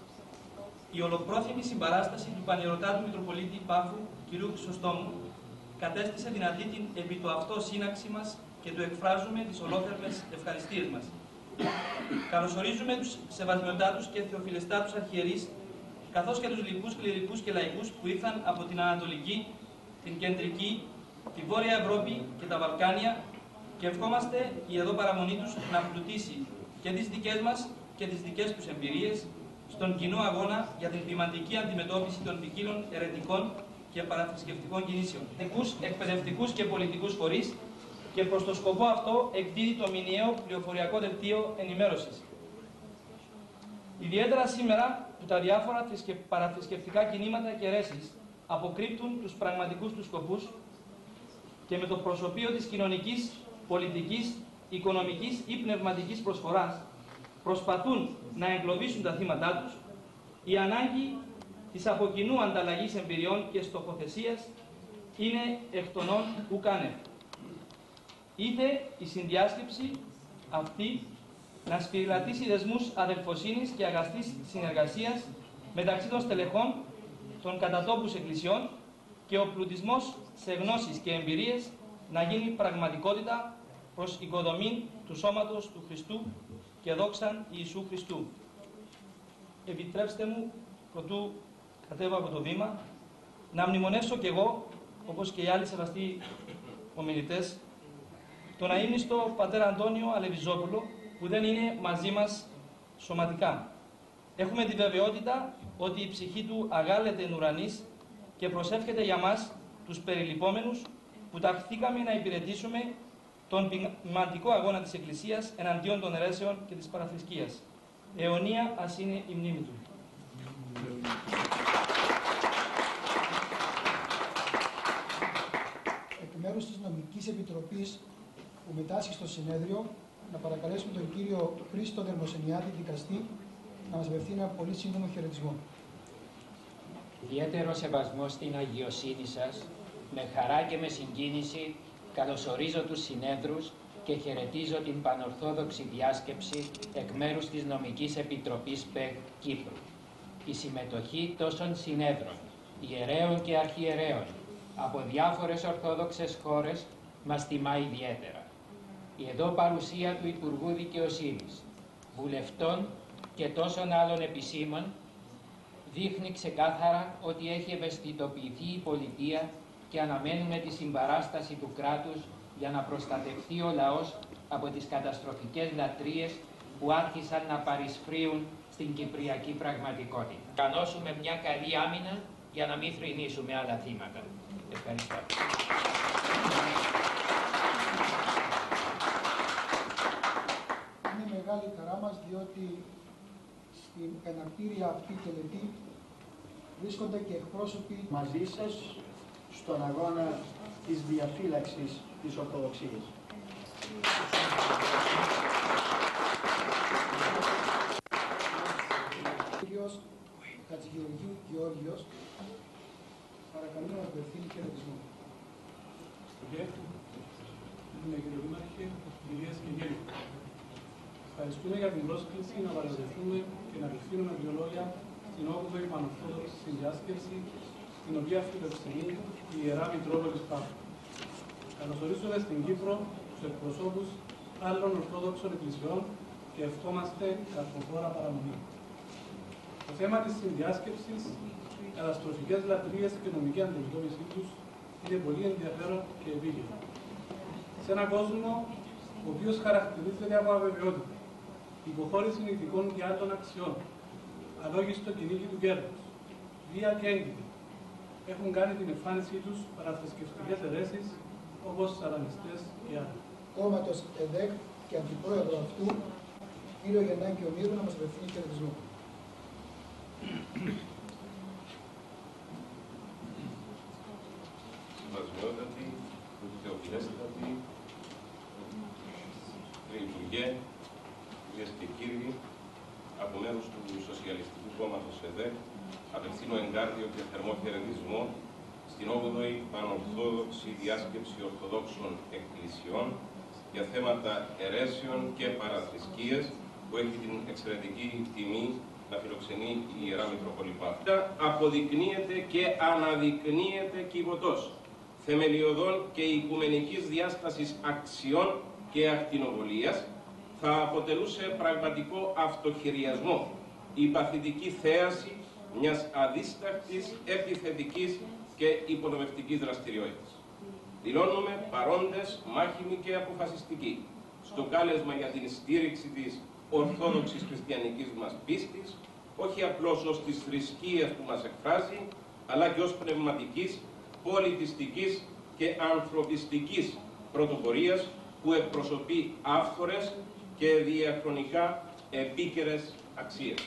Speaker 15: Η ολοπρόθυμη συμπαράσταση του Πανιερωτάτου Μητροπολίτη Πάφου, κ. Χρυσοστόμου, κατέστησε δυνατή την επί το αυτό σύναξη μας και του εκφράζουμε τις ολόθερμες ευχαριστίες μας. Καλωσορίζουμε τους σεβασμιωτάτους και θεοφιλεστάτους αρχιερείς, καθώς και τους λοιπούς κληρικούς και λαϊκούς που ήρθαν από την Ανατολική, την Κεντρική, τη Βόρεια Ευρώπη και τα Βαλκάνια και ευχόμαστε η εδώ παραμονή τους να πλουτίσει και τις δικές μας και τις δικές τους εμπειρίες στον κοινό αγώνα για την ποιηματική αντιμετώπιση των ποικίλων αιρετικών και παραθρησκευτικών κινήσεων, εκπαιδευτικούς και πολιτικούς φορείς, και προς το σκοπό αυτό εκδίδει το μηνιαίο πληροφοριακό δελτίο ενημέρωσης. Ιδιαίτερα σήμερα που τα διάφορα παραθρησκευτικά κινήματα και αιρέσεις αποκρύπτουν τους πραγματικούς τους σκοπούς και με το προσωπείο της κοινωνικής, πολιτικής, οικονομικής ή πνευματικής προσφοράς προσπαθούν να εγκλωβίσουν τα θύματά τους, η ανάγκη της από κοινού ανταλλαγής εμπειριών και στοχοθεσίας είναι εκ των όν ουκάνευ. Ήθε η συνδιάσκεψη αυτή να σφυριλατήσει δεσμούς αδελφοσύνης και αγαστής συνεργασίας μεταξύ των στελεχών των κατατόπους εκκλησιών και ο πλουτισμός σε γνώσεις και εμπειρίες να γίνει πραγματικότητα προς οικοδομή του σώματος του Χριστού και δόξαν Ιησού Χριστού. Επιτρέψτε μου, προτού κατέβω από το βήμα, να μνημονεύσω κι εγώ, όπως και οι άλλοι σεβαστοί ομιλητές, τον αείμνηστο πατέρα Αντώνιο Αλεβιζόπουλο, που δεν είναι μαζί μας σωματικά. Έχουμε τη βεβαιότητα ότι η ψυχή του αγάλεται εν ουρανής και προσεύχεται για μας, τους περιλυπόμενους, που ταχθήκαμε να υπηρετήσουμε τον ποιηματικό αγώνα της Εκκλησίας εναντίον των αιρέσεων και της παραθρησκείας. Αιωνία ας είναι η μνήμη του.
Speaker 2: Εκ μέρους της Νομικής Επιτροπής που μετάσχει στο συνέδριο, να παρακαλέσουμε τον κύριο Χρήστο Δερμοσενιάτη, δικαστή, να μας απευθύνει ένα πολύ σύντομο χαιρετισμό.
Speaker 16: Ιδιαίτερο σεβασμό στην αγιοσύνη σας, με χαρά και με συγκίνηση καλωσορίζω τους συνέδρους και χαιρετίζω την Πανορθόδοξη Διάσκεψη εκ μέρους της Νομικής Επιτροπής ΠΕΚ Κύπρου. η συμμετοχή τόσων συνέδρων, ιερέων και αρχιερέων από διάφορες ορθόδοξες χώρες μας τιμά ιδιαίτερα. Η εδώ παρουσία του Υπουργού Δικαιοσύνης, βουλευτών και τόσων άλλων επισήμων δείχνει ξεκάθαρα ότι έχει ευαισθητοποιηθεί η πολιτεία και αναμένουμε τη συμπαράσταση του κράτους για να προστατευτεί ο λαός από τις καταστροφικές λατρείες που άρχισαν να παρισφρίουν στην κυπριακή πραγματικότητα. Κανώσουμε μια καλή άμυνα για να μην θρηνήσουμε άλλα θύματα. Ευχαριστώ.
Speaker 2: Είναι μεγάλη χαρά μας διότι στην εναρκτήρια αυτή τελετή βρίσκονται και εκπρόσωποι
Speaker 14: μαζί σας στον αγώνα της διαφύλαξης της Ορθοδοξίας.
Speaker 2: Κύριος Χατζηγεωργίου Γεώργιος, παρακαλούμε να απευθύνει χαιρετισμό.
Speaker 17: Κύριε Δήμαρχε, κυρίες και κύριοι, ευχαριστούμε για την πρόσκληση να παρευρεθούμε και να απευθύνουμε δύο λόγια στην 8η Πανορθόδοξη Συνδιάσκεψη, την οποία φιλοξενεί η Ιερά Μητρόπολης Παύλου. Καλωσορίζουμε στην Κύπρο τους εκπροσώπους άλλων Ορθόδοξων Εκκλησιών και ευχόμαστε καρποφόρα παραμονή. Το θέμα της συνδιάσκεψης, καταστροφικές λατρείες και νομική αντιμετώπιση τους είναι πολύ ενδιαφέρον και επίκαιρο. Σε έναν κόσμο ο οποίος χαρακτηρίζεται από αβεβαιότητα, υποχώρηση ηθικών και άλλων αξιών, αλόγιστο κυνήγι του κέρδους, βία και έγκυτη, έχουν κάνει την εμφάνισή τους παραθρησκευτικές αιρέσεις όπως σατανιστές και άλλοι.
Speaker 2: Κόμματος ΕΔΕΚ και αντιπρόεδρο αυτού, κύριο Γεννάκη Ομήρου, να μας απευθύνει χαιρετισμό.
Speaker 4: Συμβασμιότατη, θεοφιλέστατη, κύριε Υπουργέ, κυρίες και κύριοι, από μέρους του Σοσιαλιστικού Κόμματος ΕΔΕΚ, απευθύνω εγκάρδιο και θερμό χαιρετισμό στην 8η Πανορθόδοξη Διάσκεψη Ορθοδόξων Εκκλησιών για θέματα αιρέσεων και παραθρησκείας που έχει την εξαιρετική τιμή να φιλοξενεί η Ιερά Μητρόπολη Παύλου. Αποδεικνύεται και αναδεικνύεται κυβωτός θεμελιωδών και οικουμενικής διάστασης αξιών και ακτινοβολίας, θα αποτελούσε πραγματικό αυτοχειριασμό η παθητική θέαση μιας αδίστακτης, επιθετικής και υποδομευτικής δραστηριότητας. Δηλώνουμε παρόντες, μάχημοι και αποφασιστικοί στο κάλεσμα για την στήριξη της ορθόδοξης χριστιανικής μας πίστης, όχι απλώς ως της θρησκείας που μας εκφράζει, αλλά και ως πνευματικής, πολιτιστικής και ανθρωπιστικής πρωτοπορίας που εκπροσωπεί άφθορες και διαχρονικά επίκαιρες αξίες.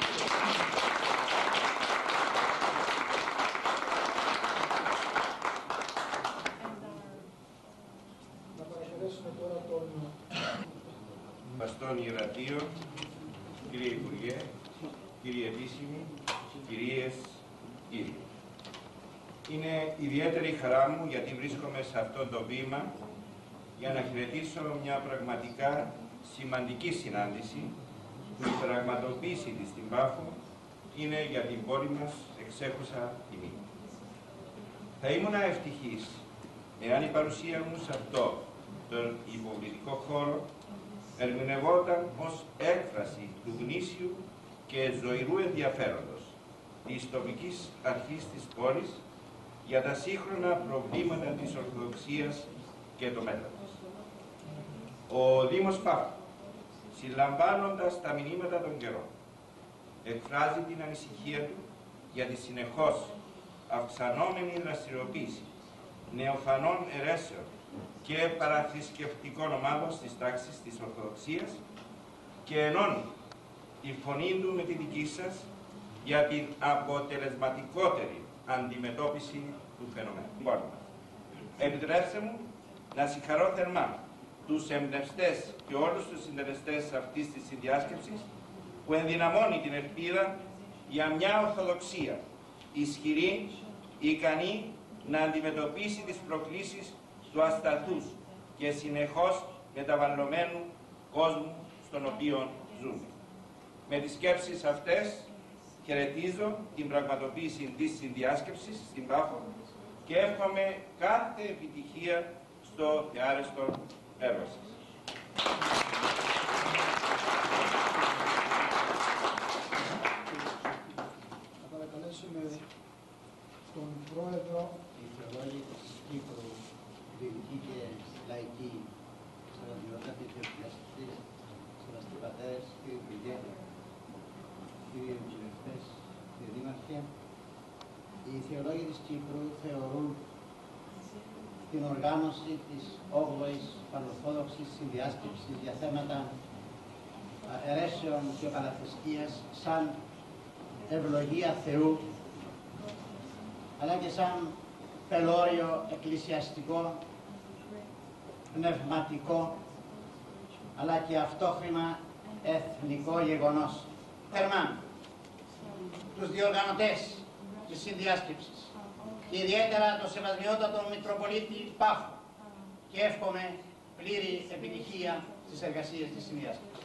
Speaker 2: Να παρακαλέσουμε τώρα τον
Speaker 10: Παστών Ιερατείο, κύριε Υπουργέ, κύριοι επίσημοι, κυρίες, κύριοι. Είναι ιδιαίτερη χαρά μου γιατί βρίσκομαι σε αυτό το βήμα για να χαιρετήσω μια πραγματικά σημαντική συνάντηση που η πραγματοποίηση της στην Πάφο είναι για την πόλη μας εξέχουσα τιμή. Θα ήμουν ευτυχής εάν η παρουσία μου σε αυτό τον υποβλητικό χώρο ερμηνευόταν ως έκφραση του γνήσιου και ζωηρού ενδιαφέροντος της τοπικής αρχής της πόλης για τα σύγχρονα προβλήματα της Ορθοδοξίας και το μέλλον της. Ο Δήμος Πάφου, συλλαμβάνοντας τα μηνύματα των καιρών, εκφράζει την ανησυχία του για τη συνεχώς αυξανόμενη δραστηριοποίηση νεοφανών αιρέσεων και παραθρησκευτικών ομάδων στις τάξεις της Ορθοδοξίας και ενώνει τη φωνή του με τη δική σας για την αποτελεσματικότερη αντιμετώπιση του φαινομένου. Επιτρέψτε μου να συγχαρώ θερμά τους εμπνευστές και όλους τους συντελεστές αυτής της συνδιάσκεψης που ενδυναμώνει την ελπίδα για μια Ορθοδοξία ισχυρή, ικανή να αντιμετωπίσει τις προκλήσεις του ασταθούς και συνεχώς μεταβαλλωμένου κόσμου στον οποίο ζούμε. Με τις σκέψεις αυτές
Speaker 18: Χαιρετίζω την πραγματοποίηση της συνδιάσκεψης στην Πάφο και εύχομαι κάθε επιτυχία στο θεάρεστο έργο σας.
Speaker 2: Θα παρακαλέσουμε τον Πρόεδρο.
Speaker 19: Οι θεολόγοι της Κύπρου, δυτική και λαϊκή, στρατιωτικοί και εκκλησιαστικοί, σεβαστοί πατέρες, κύριοι Υπουργέ, κύριοι βουλευτές, κύριοι δήμαρχοι, οι θεολόγοι της Κύπρου θεωρούν την οργάνωση της 8ης Πανορθόδοξης Συνδιάσκεψης για θέματα αιρέσεων και παναθρησκείας σαν ευλογία Θεού, αλλά και σαν πελώριο εκκλησιαστικό, πνευματικό, αλλά και αυτόχρονα εθνικό γεγονός. Θερμά τους διοργανωτές της συνδιάσκεψης και ιδιαίτερα τον σεβασμιότατο Μητροπολίτη Πάφου και εύχομαι πλήρη επιτυχία στις εργασίες της συνδιάσκεψης.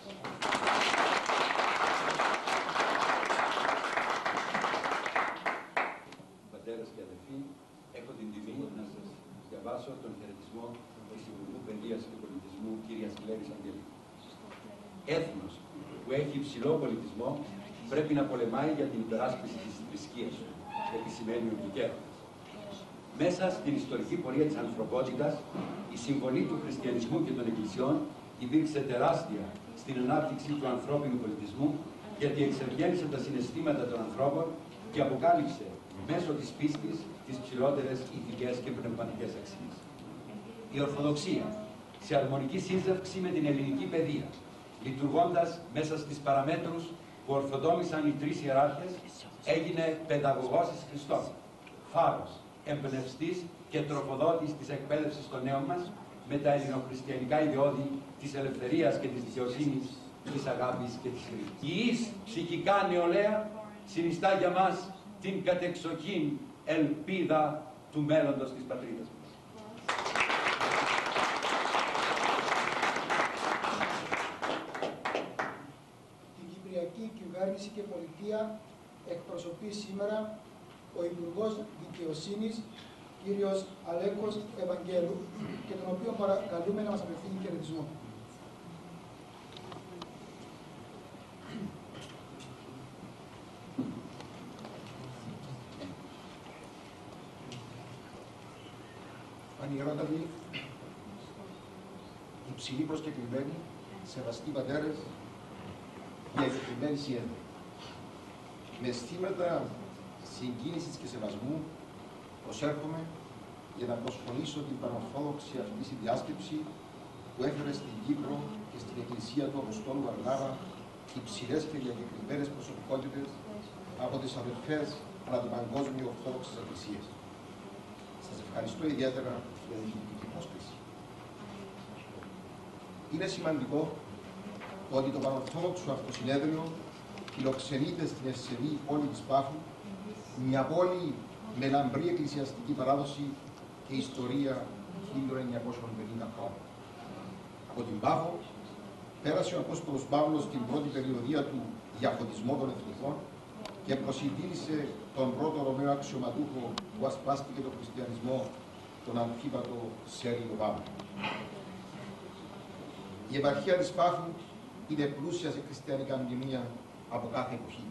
Speaker 20: Πατέρες και αδελφοί, έχω την τιμή να σας διαβάσω τον χαιρετισμό της Υπουργού Παιδείας και Πολιτισμού, κυρίας Κλέρης Αγγελή. Έθνος που έχει υψηλό πολιτισμό πρέπει να πολεμάει για την υπεράσπιση της θρησκείας του, επισημαίνει ο Δικαίωτας. Μέσα στην ιστορική πορεία της ανθρωπότητας, η συμβολή του χριστιανισμού και των εκκλησιών υπήρξε τεράστια στην ανάπτυξη του ανθρώπινου πολιτισμού, γιατί εξεργένησε τα συναισθήματα των ανθρώπων και αποκάλυψε μέσω της πίστης τις ψηλότερες ηθικές και πνευματικές αξίες. Η Ορθοδοξία, σε αρμονική σύζευξη με την ελληνική παιδεία, λειτουργώντας μέσα στις παραμέτρους που ορθοδόμησαν οι τρεις ιεράρχες, έγινε παιδαγωγός εις Χριστόν, φάρος, εμπνευστής και τροφοδότης της εκπαίδευσης των νέων μας με τα ελληνοχριστιανικά ιδεώδη της ελευθερίας και της δικαιοσύνης, της αγάπης και της χρήσης. Η εις ψυχικά νεολαία συνιστά για μας την κατεξοχήν ελπίδα του μέλλοντος της πατρίδας μας.
Speaker 2: Την Κυπριακή Κυβέρνηση και Πολιτεία εκπροσωπεί σήμερα ο Υπουργός Δικαιοσύνης, κύριος Αλέκος Ευαγγέλου, και τον οποίο παρακαλούμε να μας απευθύνει χαιρετισμό.
Speaker 21: Πανηγερότατοι, υψηλοί προσκεκλημένοι, σεβαστοί πατέρες, διακεκριμένοι σύντροφοι. Με αισθήματα συγκίνησης και σεβασμού προσέρχομαι για να προσφωνήσω την πανορθόδοξη αυτή συνδιάσκεψη που έφερε στην Κύπρο και στην Εκκλησία του Αποστόλου Βαρνάβα υψηλές και διακεκριμένες προσωπικότητες από τις αδελφές ανά την παγκόσμια Ορθόδοξης Εκκλησίας. Σας ευχαριστώ ιδιαίτερα για την κοινωνική πρόσκληση. Είναι σημαντικό ότι το Πανορθόδοξο Αυτοσυνέδριο φιλοξενείται στην ευσεβή πόλη της Πάφου, μια πόλη με λαμπρή εκκλησιαστική παράδοση και ιστορία 1950 χρόνια. Από την Πάφο πέρασε ο Απόστολος Παύλος την πρώτη περιοδία του διαφωτισμό των εθνικών και προσυντήρησε τον πρώτο Ρωμαίο αξιωματούχο που ασπάστηκε τον χριστιανισμό, τον αμφίπατο Σέργιο Παύλο. Η επαρχία της Πάφου είναι πλούσια σε χριστιανικά μνημεία από κάθε εποχή.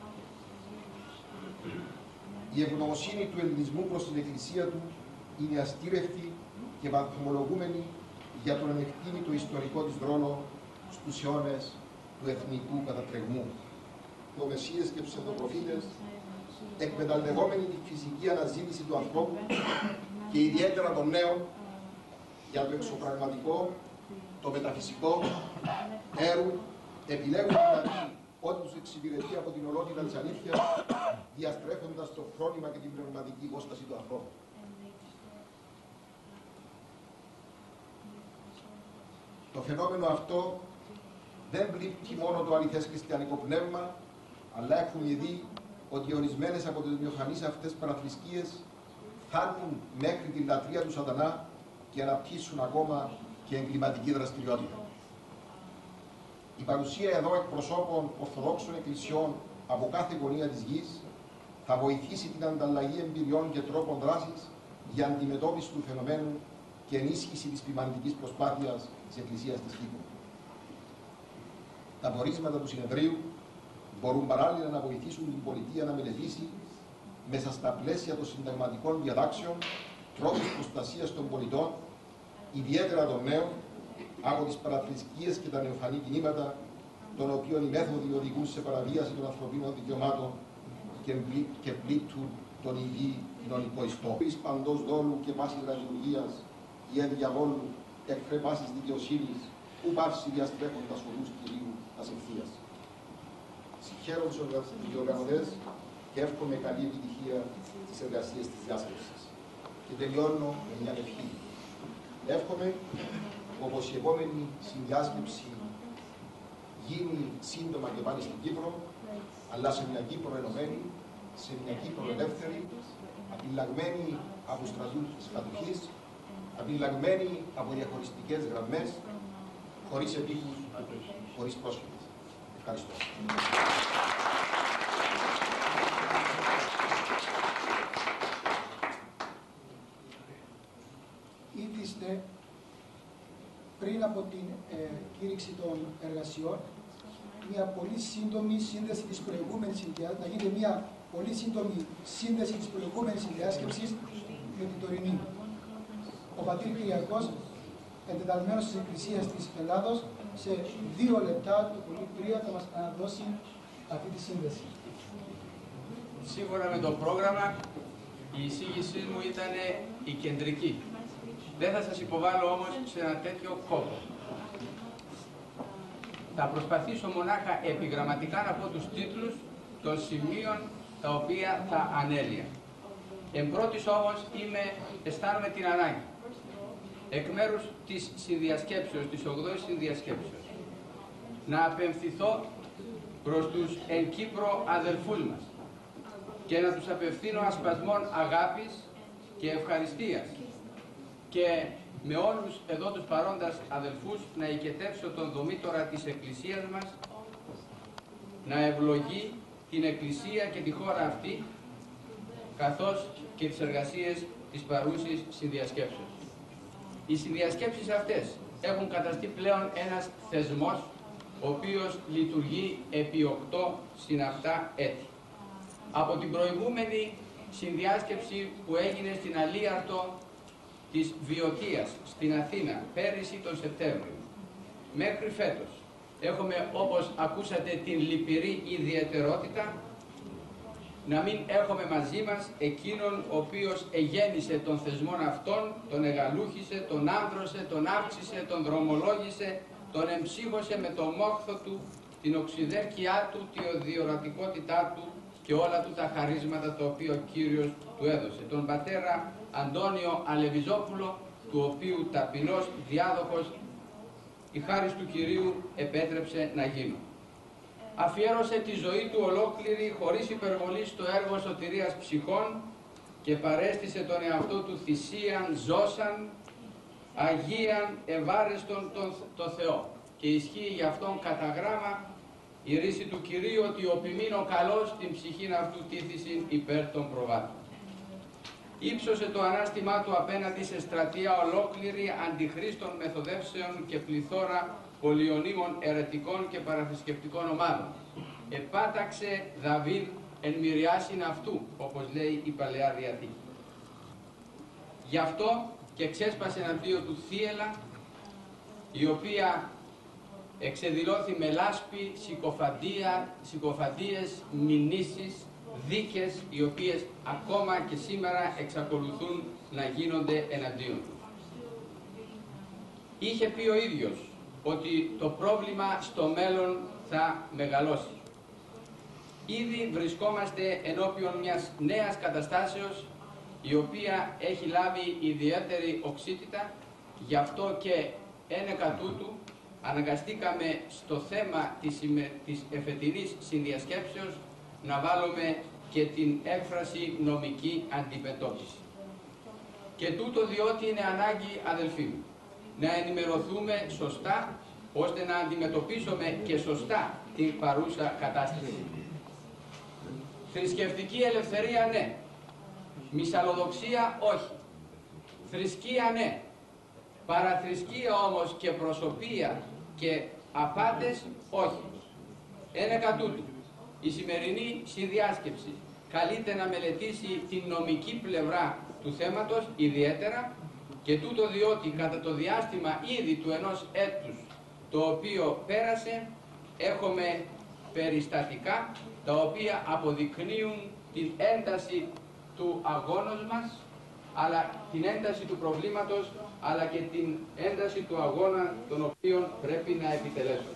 Speaker 21: Η ευγνωμοσύνη του ελληνισμού προς την Εκκλησία του είναι αστήρευτη και βαθμολογούμενη για τον ανεκτήμητο ιστορικό της ρόλο στους αιώνες του εθνικού κατατρεγμού. Προμεσίες και ψευδοπροφήτες, εκμεταλλευόμενοι τη φυσική αναζήτηση του ανθρώπου και ιδιαίτερα των νέων για το εξωπραγματικό, το μεταφυσικό, έρουν, επιλέγουν δηλαδή ό,τι τους εξυπηρετεί από την ολότητα της αλήθειας, διαστρέφοντας το φρόνημα και την πνευματική υπόσταση του ανθρώπου. Το φαινόμενο αυτό δεν πλήττει μόνο το αληθές χριστιανικό πνεύμα, αλλά έχουμε δει ότι ορισμένες από τις μειοχανείς αυτές παραθρησκείες φτάνουν μέχρι την λατρεία του σατανά και αναπτύσσουν ακόμα και εγκληματική δραστηριότητα. Η παρουσία εδώ εκπροσώπων Ορθοδόξων Εκκλησιών από κάθε γωνία της γης, θα βοηθήσει την ανταλλαγή εμπειριών και τρόπων δράσης για αντιμετώπιση του φαινομένου και ενίσχυση της ποιμαντικής προσπάθειας της Εκκλησίας της Κύπρου. Τα πορίσματα του συνεδρίου μπορούν παράλληλα να βοηθήσουν την πολιτεία να μελετήσει μέσα στα πλαίσια των συνταγματικών διατάξεων τρόπους προστασίας των πολιτών, ιδιαίτερα των νέων, από τις παραθρησκείες και τα νεοφανή κινήματα, των οποίων οι μέθοδοι οδηγούν σε παραβίαση των ανθρωπίνων δικαιωμάτων και πλήττουν τον υγιή κοινωνικό ιστό. Εις παντός δόλου και πάσης γραφειουργίας, η εν διαβόλου, εχθρέ πάσης δικαιοσύνης, ου πάυση διαστρέφοντας οδούς Κυρίου τας ευθείας. Συγχαίρω τους διοργανωτές και εύχομαι καλή επιτυχία στις εργασίες της διάσκεψης. Και τελειώνω με μια ευχή. Εύχομαι όπως η επόμενη συνδιάσκεψη γίνει σύντομα και πάλι στην Κύπρο, αλλά σε μια Κύπρο ενωμένη, σε μια Κύπρο ελεύθερη, απειλαγμένη από στρατούς της κατοχής, απειλαγμένη από διαχωριστικές γραμμές, χωρίς επίκους, χωρίς πρόσφυγες. Ευχαριστώ.
Speaker 2: Ήθιστε πριν από την κήρυξη των εργασιών μια πολύ σύντομη σύνδεση της προηγούμενης συνδιάσκεψης, να γίνεται μια πολύ σύντομη σύνδεση της προηγούμενης συνδιάσκεψης με την τωρινή. Ο πατήρ Κυριακός, εντεταλμένος της Εκκλησίας της Ελλάδος, σε 2 λεπτά, το πολύ 3, θα μας αναδώσει αυτή τη σύνδεση.
Speaker 11: Σύμφωνα με το πρόγραμμα, η εισήγησή μου ήταν η κεντρική. Δεν θα σας υποβάλω όμως σε ένα τέτοιο κόπο. Θα προσπαθήσω μονάχα επιγραμματικά να πω τους τίτλους των σημείων τα οποία θα ανέλυα. Εν πρώτης όμως αισθάνομαι την ανάγκη εκ μέρους της συνδιασκέψεως, της 8ης συνδιασκέψεως, να απευθυνθώ προς τους εν Κύπρο αδελφούς μας και να τους απευθύνω ασπασμών αγάπης και ευχαριστίας και με όλους εδώ τους παρόντας αδελφούς να οικετεύσω τον δομήτορα της Εκκλησίας μας να ευλογεί την Εκκλησία και τη χώρα αυτή καθώς και τις εργασίες της παρούσης συνδιασκέψεως. Οι συνδιασκέψεις αυτές έχουν καταστεί πλέον ένας θεσμός ο οποίος λειτουργεί επί 8 συναυτά έτη. Από την προηγούμενη συνδιάσκεψη που έγινε στην Αλίαρτο της Βιωτίας στην Αθήνα πέρυσι τον Σεπτέμβριο μέχρι φέτος έχουμε, όπως ακούσατε, την λυπηρή ιδιαιτερότητα να μην έχουμε μαζί μας εκείνον ο οποίος εγέννησε των θεσμών αυτών, τον εγαλούχησε, τον άνδρωσε, τον αύξησε, τον δρομολόγησε, τον εμψύχωσε με το μόχθο του, την οξυδέρκειά του, τη διορατικότητά του και όλα του τα χαρίσματα τα οποία ο Κύριος του έδωσε. Τον πατέρα Αντώνιο Αλεβιζόπουλο, του οποίου ταπεινός διάδοχος η χάρις του Κυρίου επέτρεψε να γίνω. Αφιέρωσε τη ζωή του ολόκληρη χωρίς υπερβολή στο έργο σωτηρίας ψυχών και παρέστησε τον εαυτό του θυσίαν, ζώσαν, αγίαν, ευάρεστον το Θεό. Και ισχύει γι' αυτόν κατά γράμμα η ρίση του Κυρίου ότι ο ποιμήνο καλός την ψυχήν αυτού τήθησιν υπέρ των προβάτων. Ήψωσε το ανάστημά του απέναντι σε στρατεία ολόκληρη αντιχρίστων μεθοδεύσεων και πληθώρα πολιονίμων αιρετικών και παραθρησκευτικών ομάδων. Επάταξε Δαβίδ εν μυριάσιν αυτού, όπως λέει η Παλαιά Διαθήκη. Γι' αυτό και ξέσπασε εναντίο του θύελα, η οποία εξεδηλώθη με λάσπη, συκοφαντίες, μηνύσεις, δίκες, οι οποίες ακόμα και σήμερα εξακολουθούν να γίνονται εναντίον του. Είχε πει ο ίδιος ότι το πρόβλημα στο μέλλον θα μεγαλώσει. Ήδη βρισκόμαστε ενώπιον μιας νέας καταστάσεως, η οποία έχει λάβει ιδιαίτερη οξύτητα, γι' αυτό και ένεκα τούτου αναγκαστήκαμε στο θέμα της εφετινής συνδιασκέψεως να βάλουμε και την έκφραση νομική αντιμετώπιση. Και τούτο διότι είναι ανάγκη, αδελφοί μου, να ενημερωθούμε σωστά, ώστε να αντιμετωπίσουμε και σωστά την παρούσα κατάσταση. Θρησκευτική ελευθερία ναι. Μυσαλλοδοξία όχι. Θρησκεία ναι. Παραθρησκεία όμως και προσωπία και απάτες όχι. Ένεκα τούτου, η σημερινή συνδιάσκεψη καλείται να μελετήσει την νομική πλευρά του θέματος ιδιαίτερα, και τούτο διότι κατά το διάστημα ήδη του 1 έτους το οποίο πέρασε έχουμε περιστατικά τα οποία αποδεικνύουν την ένταση του αγώνος μας, αλλά την ένταση του προβλήματος, αλλά και την ένταση του αγώνα τον οποίο πρέπει να επιτελέσουμε.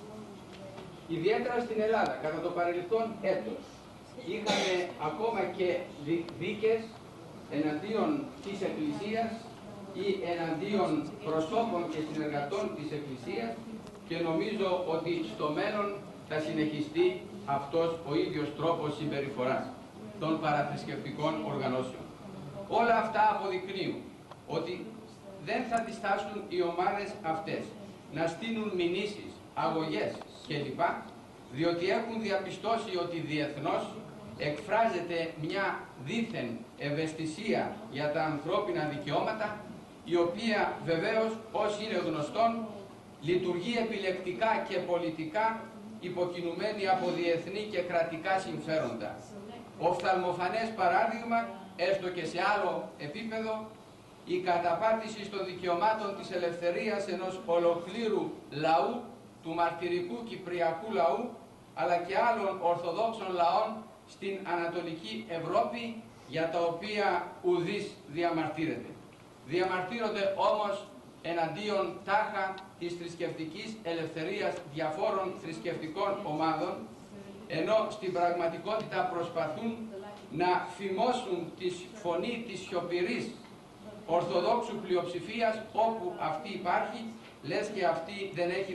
Speaker 11: Ιδιαίτερα στην Ελλάδα, κατά το παρελθόν έτος, είχαμε ακόμα και δίκες εναντίον της Εκκλησίας ή εναντίον προσώπων και συνεργατών της Εκκλησίας, και νομίζω ότι στο μέλλον θα συνεχιστεί αυτός ο ίδιος τρόπος συμπεριφοράς των παραθρησκευτικών οργανώσεων. Όλα αυτά αποδεικνύουν ότι δεν θα διστάσουν οι ομάδες αυτές να στείλουν μηνύσεις, αγωγές κλπ, διότι έχουν διαπιστώσει ότι διεθνώς εκφράζεται μια δήθεν ευαισθησία για τα ανθρώπινα δικαιώματα, η οποία βεβαίως, ως είναι γνωστόν, λειτουργεί επιλεκτικά και πολιτικά υποκινουμένη από διεθνή και κρατικά συμφέροντα. Οφθαλμοφανές παράδειγμα, έστω και σε άλλο επίπεδο, η καταπάτηση των δικαιωμάτων της ελευθερίας ενός ολοκλήρου λαού, του μαρτυρικού κυπριακού λαού, αλλά και άλλων ορθοδόξων λαών στην Ανατολική Ευρώπη, για τα οποία ουδής διαμαρτύρεται. Διαμαρτύρονται όμως εναντίον τάχα της θρησκευτικής ελευθερίας διαφόρων θρησκευτικών ομάδων, ενώ στην πραγματικότητα προσπαθούν να φημώσουν τη φωνή της σιωπηρής ορθοδόξου πλειοψηφίας, όπου αυτή υπάρχει, λες και αυτή δεν έχει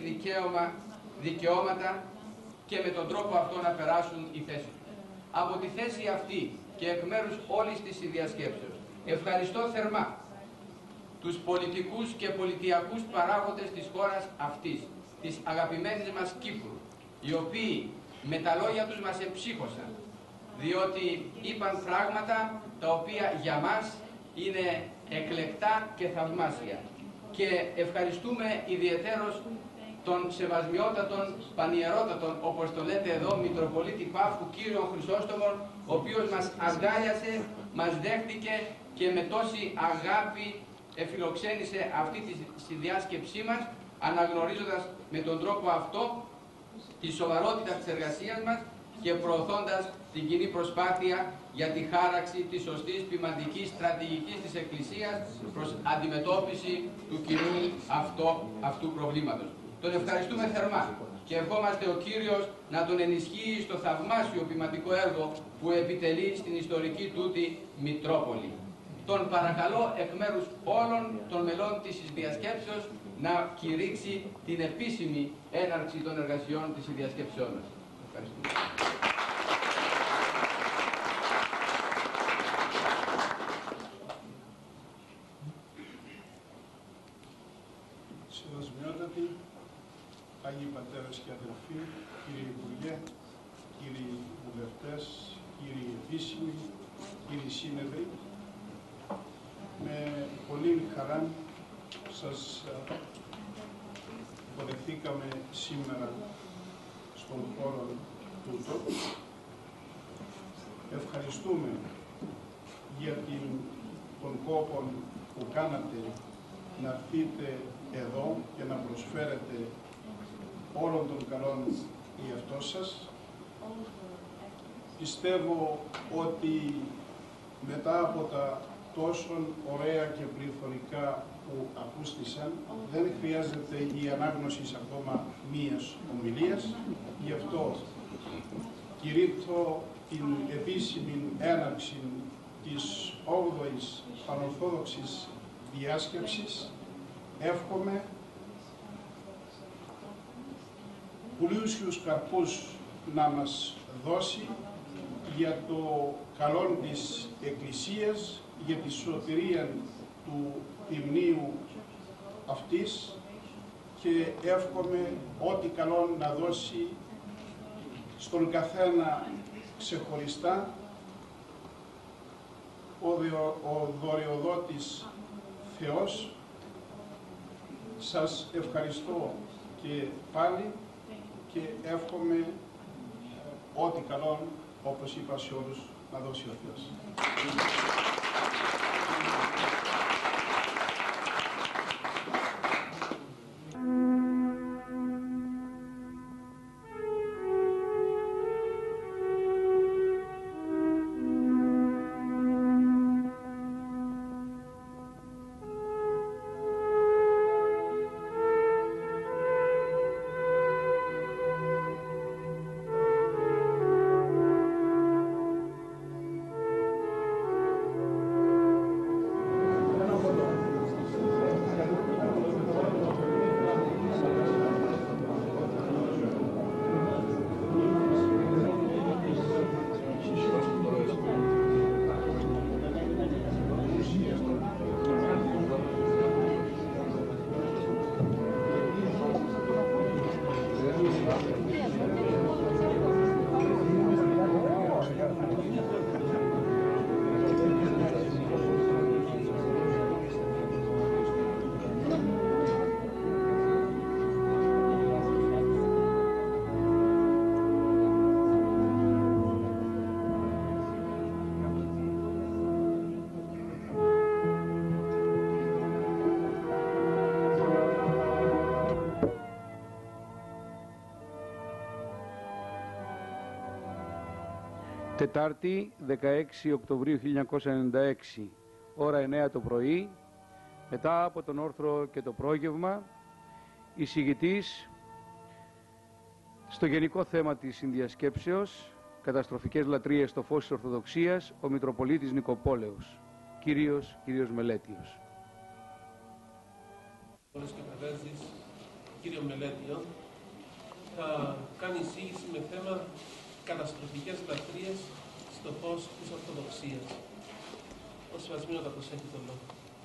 Speaker 11: δικαιώματα και με τον τρόπο αυτό να περάσουν η θέση τους. Από τη θέση αυτή και εκ μέρους όλης της συνδιασκέψεως ευχαριστώ θερμά τους πολιτικούς και πολιτιακούς παράγοντες της χώρας αυτής, της αγαπημένης μας Κύπρου, οι οποίοι με τα λόγια τους μας εψύχωσαν, διότι είπαν πράγματα τα οποία για μας είναι εκλεκτά και θαυμάσια. Και ευχαριστούμε ιδιαιτέρως τον σεβασμιότατον, πανιερότατον, όπως το λέτε εδώ, Μητροπολίτη Πάφου, κύριο Χρυσόστομο, ο οποίος μας αγκάλιασε, μας δέχτηκε και με τόση αγάπη εφιλοξένησε αυτή τη συνδιάσκεψή μας, αναγνωρίζοντας με τον τρόπο αυτό τη σοβαρότητα της εργασίας μας και προωθώντας την κοινή προσπάθεια για τη χάραξη της σωστής ποιμαντικής στρατηγικής της Εκκλησίας προς αντιμετώπιση του κοινού αυτού προβλήματος. Τον ευχαριστούμε θερμά και ευχόμαστε ο Κύριος να τον ενισχύει στο θαυμάσιο ποιμαντικό έργο που επιτελεί στην ιστορική τούτη Μητρόπολη. Τον παρακαλώ εκ μέρους όλων των μελών της συνδιασκέψεως να κηρύξει την επίσημη έναρξη των εργασιών της συνδιασκέψεώς μας. Ευχαριστούμε.
Speaker 14: Σεβασμιότατοι, Άγιοι Πατέρες και αδελφοί, κύριοι Υπουργέ, κύριοι βουλευτές, κύριοι επίσημοι, κύριοι σύνεδροι, με πολύ χαρά σας υποδεχθήκαμε σήμερα στον χώρο τούτο. Ευχαριστούμε για τον κόπο που κάνατε να έρθετε εδώ και να προσφέρετε όλων των καλών εαυτό σας. Πιστεύω ότι μετά από τα τόσο ωραία και πληθωρικά που ακούστησαν, δεν χρειάζεται η ανάγνωση ακόμα μίας ομιλίας. Γι' αυτό κηρύττω την επίσημη έναρξη της 8ης Πανορθόδοξης Διάσκεψης. Εύχομαι πλούσιους καρπούς να μας δώσει για το καλό της Εκκλησίας, για τη σωτηρία του υμνίου αυτής, και εύχομαι ό,τι καλό να δώσει στον καθένα ξεχωριστά ο δωρεοδότης Θεός. Σας ευχαριστώ και πάλι και εύχομαι ό,τι καλό, όπως είπα σε όλους, να δώσει ο Θεός.
Speaker 1: Τετάρτη, 16 Οκτωβρίου 1996, ώρα 9 το πρωί, μετά από τον όρθρο και το πρόγευμα, εισηγητής στο γενικό θέμα της συνδιασκέψεως, καταστροφικές λατρείες στο φως της Ορθοδοξίας, ο Μητροπολίτης Νικοπόλεως, κύριος Μελέτιος.
Speaker 12: Κύριο Μελέτιο, θα κάνει εισήγηση με θέμα καταστροφικές λατρείες στο φως της Ορθοδοξίας. Ο Σεβασμίνοτατος έχει τον λόγο.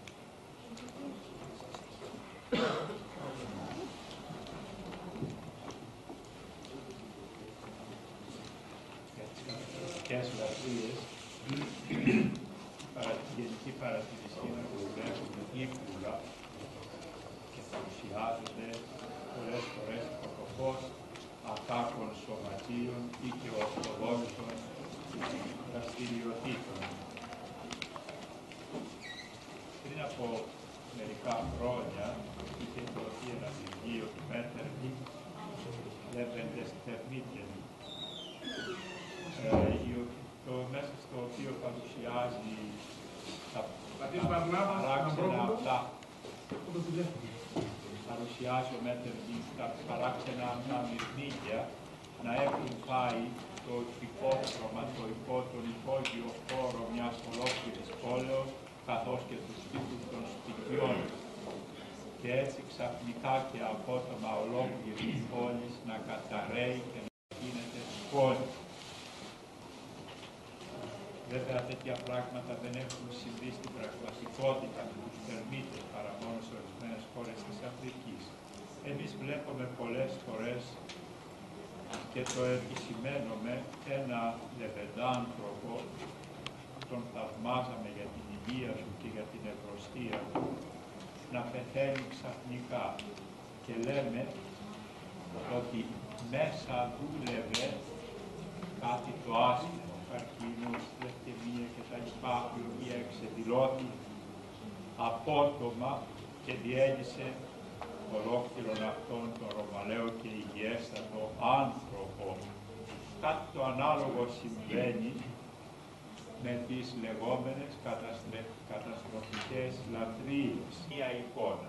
Speaker 6: Καταστροφικές λατρείες, η γενική παρατηρήση είναι που βλέπουμε ύπουλα και παρουσιάζονται πολλές φορές υπό φως ατάκων σωματείων ή και ορθοδόξων δραστηριοτήτων. Πριν από μερικά χρόνια είχε δοθεί ένα βιβλίο του Μέτερνη, λέγοντας Τερμίτεν, μέσα στο οποίο παρουσιάζει τα παράξενα αυτά. Παρουσιάζει ο Μέτερνη τα παράξενα αυτά μυρνίκια να έχουν πάει το υπόστρωμα, τον υπόγειο χώρο μιας ολόκληρης πόλεως, καθώς και τους τύπους των σπιτιών. Και έτσι ξαφνικά και απότομα ολόκληρη πόλη να καταρρέει και να γίνεται σκόνη. Βέβαια τέτοια πράγματα δεν έχουν συμβεί στην πραγματικότητα με τους Τερμίτες παρά μόνο σε ορισμένες χώρες της Αφρικής. Εμείς βλέπουμε πολλές φορές και το επισημαίνουμε ένα λεβεντάνθρωπο, τον θαυμάζαμε για την υγεία του και για την ευρωστία του, να πεθαίνει ξαφνικά και λέμε ότι μέσα δούλευε κάτι το άσχημο, καρκίνος, λευκαιμία και τα λοιπά, η οποία εξεδηλώθη απότομα και διέλυσε ολόκληρον αυτόν τον ρωμαλαίο και υγιέστατο άνθρωπο. Κάτι το ανάλογο συμβαίνει με τις λεγόμενες καταστροφικές λατρείες. Μία εικόνα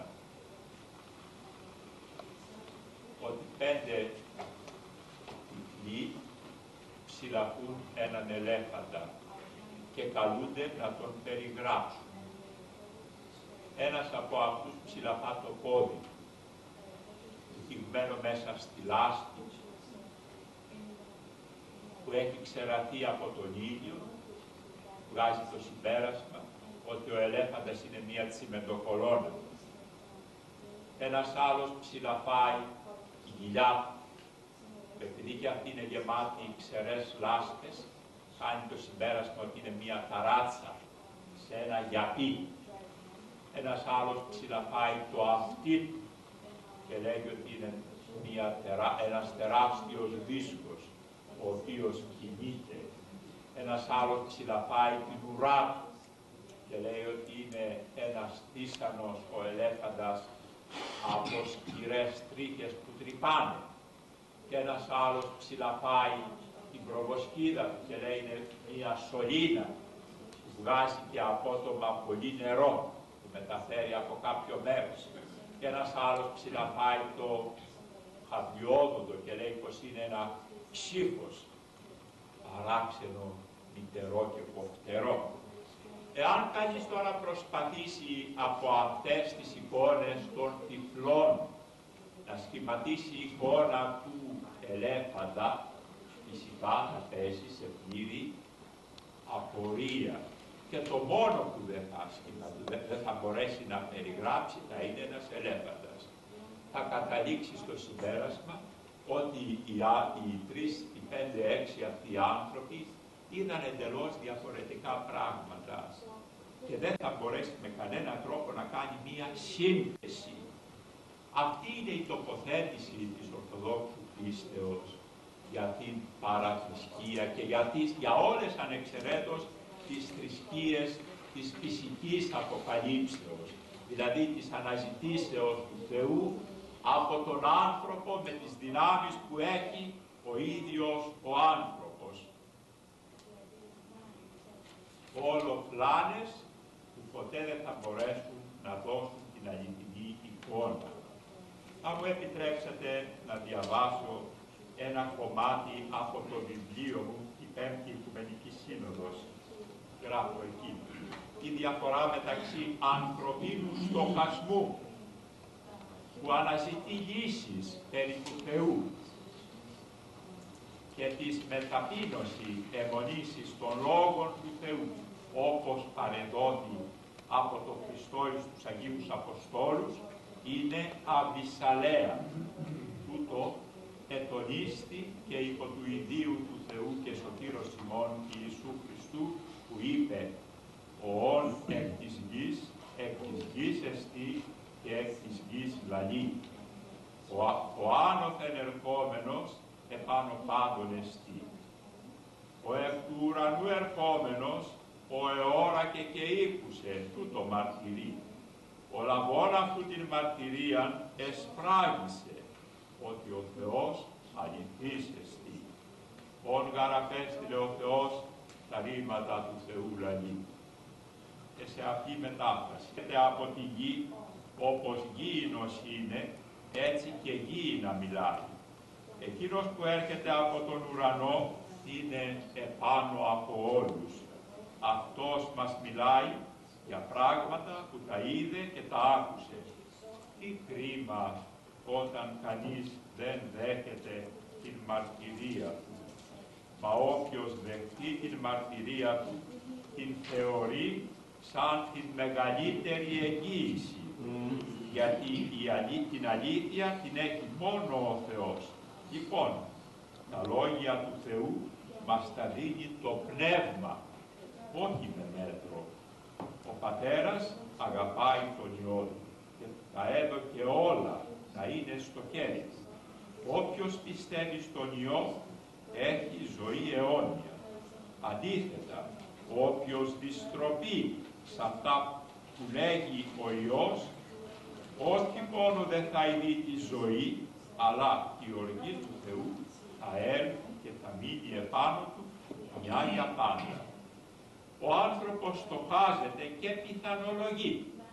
Speaker 6: ότι 5 τυφλοί ψηλαφούν έναν ελέφαντα και καλούνται να τον περιγράψουν. Ένας από αυτούς ψηλαφά το πόδι, θυγμένο μέσα στη λάσπη, που έχει ξεραθεί από τον ήλιο, βγάζει το συμπέρασμα ότι ο ελέφαντας είναι μία τσιμεντοκολόνα. Ένας άλλος ψηλαφάει τη κοιλιά του επειδή και αυτή είναι γεμάτη ξερές λάσπες, κάνει το συμπέρασμα ότι είναι μια ταράτσα σε ένα γιαπί. Ένας άλλος ψηλαφάει το αυτί του και λέγει ότι είναι ένας τεράστιος δίσκος ο οποίος κινείται. Ένας άλλος ψηλαφάει την ουρά του και λέει ότι είναι ένας τίσανος ο ελέφαντας από σκληρές τρίχες που τρυπάνε. Και ένας άλλος ψηλαφάει την προβοσκίδα του και λέει είναι μια σωλήνα που βγάζει και απότομα πολύ νερό που μεταφέρει από κάποιο μέρος. Και ένας άλλος ψηλαφάει το χαδιόδοντο και λέει πως είναι ένα ξύφος παράξενο, μητερό και κοφτερό. Εάν κανείς τώρα προσπαθήσει από αυτές τις εικόνες των τυφλών να σχηματίσει εικόνα του ελέφαντα, φυσικά θα πέσει σε πλήρη απορία. Και το μόνο που δεν θα μπορέσει να περιγράψει θα είναι ένας ελέφαντας. Θα καταλήξει στο συμπέρασμα ότι οι 3, οι 5, 6 αυτοί οι άνθρωποι είδαν εντελώς διαφορετικά πράγματα και δεν θα μπορέσει με κανένα τρόπο να κάνει μία σύνθεση. Αυτή είναι η τοποθέτηση της Ορθοδόξου πίστεως για την παραθρησκεία και για όλες ανεξαιρέτως τις θρησκείες της φυσικής αποκαλύψεως, δηλαδή της αναζητήσεως του Θεού από τον άνθρωπο με τις δυνάμεις που έχει ο ίδιος ο άνθρωπος. Όλο πλάνες που ποτέ δεν θα μπορέσουν να δώσουν την αληθινή εικόνα. Θα μου επιτρέψετε να διαβάσω ένα κομμάτι από το βιβλίο μου, η 5η Οικουμενική Σύνοδος. Γράφω εκεί η διαφορά μεταξύ ανθρωπίνου στοχασμού που αναζητεί λύσεις περί του Θεού και της μεταπείνωση αιμονήσης των λόγων του Θεού, όπως παρεδόθη από το Χριστό εις τους Αγίους Αποστόλους, είναι αβυσσαλέα. Τούτο ετονίστη και υπό του ιδίου του Θεού και σωτήρος ημών Ιησού Χριστού, που είπε «Οόν εκ της γης εστί και εκ της γης λαλεί. Ο άνωθεν ερχόμενος επάνω πάντων εστί. Ο εκ του ουρανού ερχόμενος ο εώρακε και ήκουσε τούτο μαρτυρεί. Ο λαβών αυτού την μαρτυρίαν εσπράγησε ότι ο Θεός αληθής εστί. Ον γαραπέστειλε ο Θεός τα ρήματα του Θεού λαλεί». Και σε αυτή η μετάφραση από τη γη, όπως γήινος είναι, έτσι και γήινα μιλάει. Εκείνος που έρχεται από τον ουρανό είναι επάνω από όλους. Αυτός μας μιλάει για πράγματα που τα είδε και τα άκουσε. Τι κρίμα όταν κανείς δεν δέχεται την μαρτυρία του. Μα όποιος δεχτεί την μαρτυρία του, την θεωρεί σαν την μεγαλύτερη εγγύηση. Γιατί την αλήθεια την έχει μόνο ο Θεός. Λοιπόν, τα λόγια του Θεού μας τα δίνει το πνεύμα, όχι με μέτρο. Ο Πατέρας αγαπάει τον Υιό του και τα έδωκε όλα να είναι στο χέρι του. Όποιος πιστεύει στον Υιό έχει ζωή αιώνια. Αντίθετα, όποιος δυστροπεί σε αυτά που λέγει ο Υιός, όχι μόνο δεν θα ειδεί τη ζωή, αλλά η οργή του Θεού θα έρθει και θα μείνει επάνω του μια για πάντα. Ο άνθρωπος στοχάζεται και πιθανολογεί,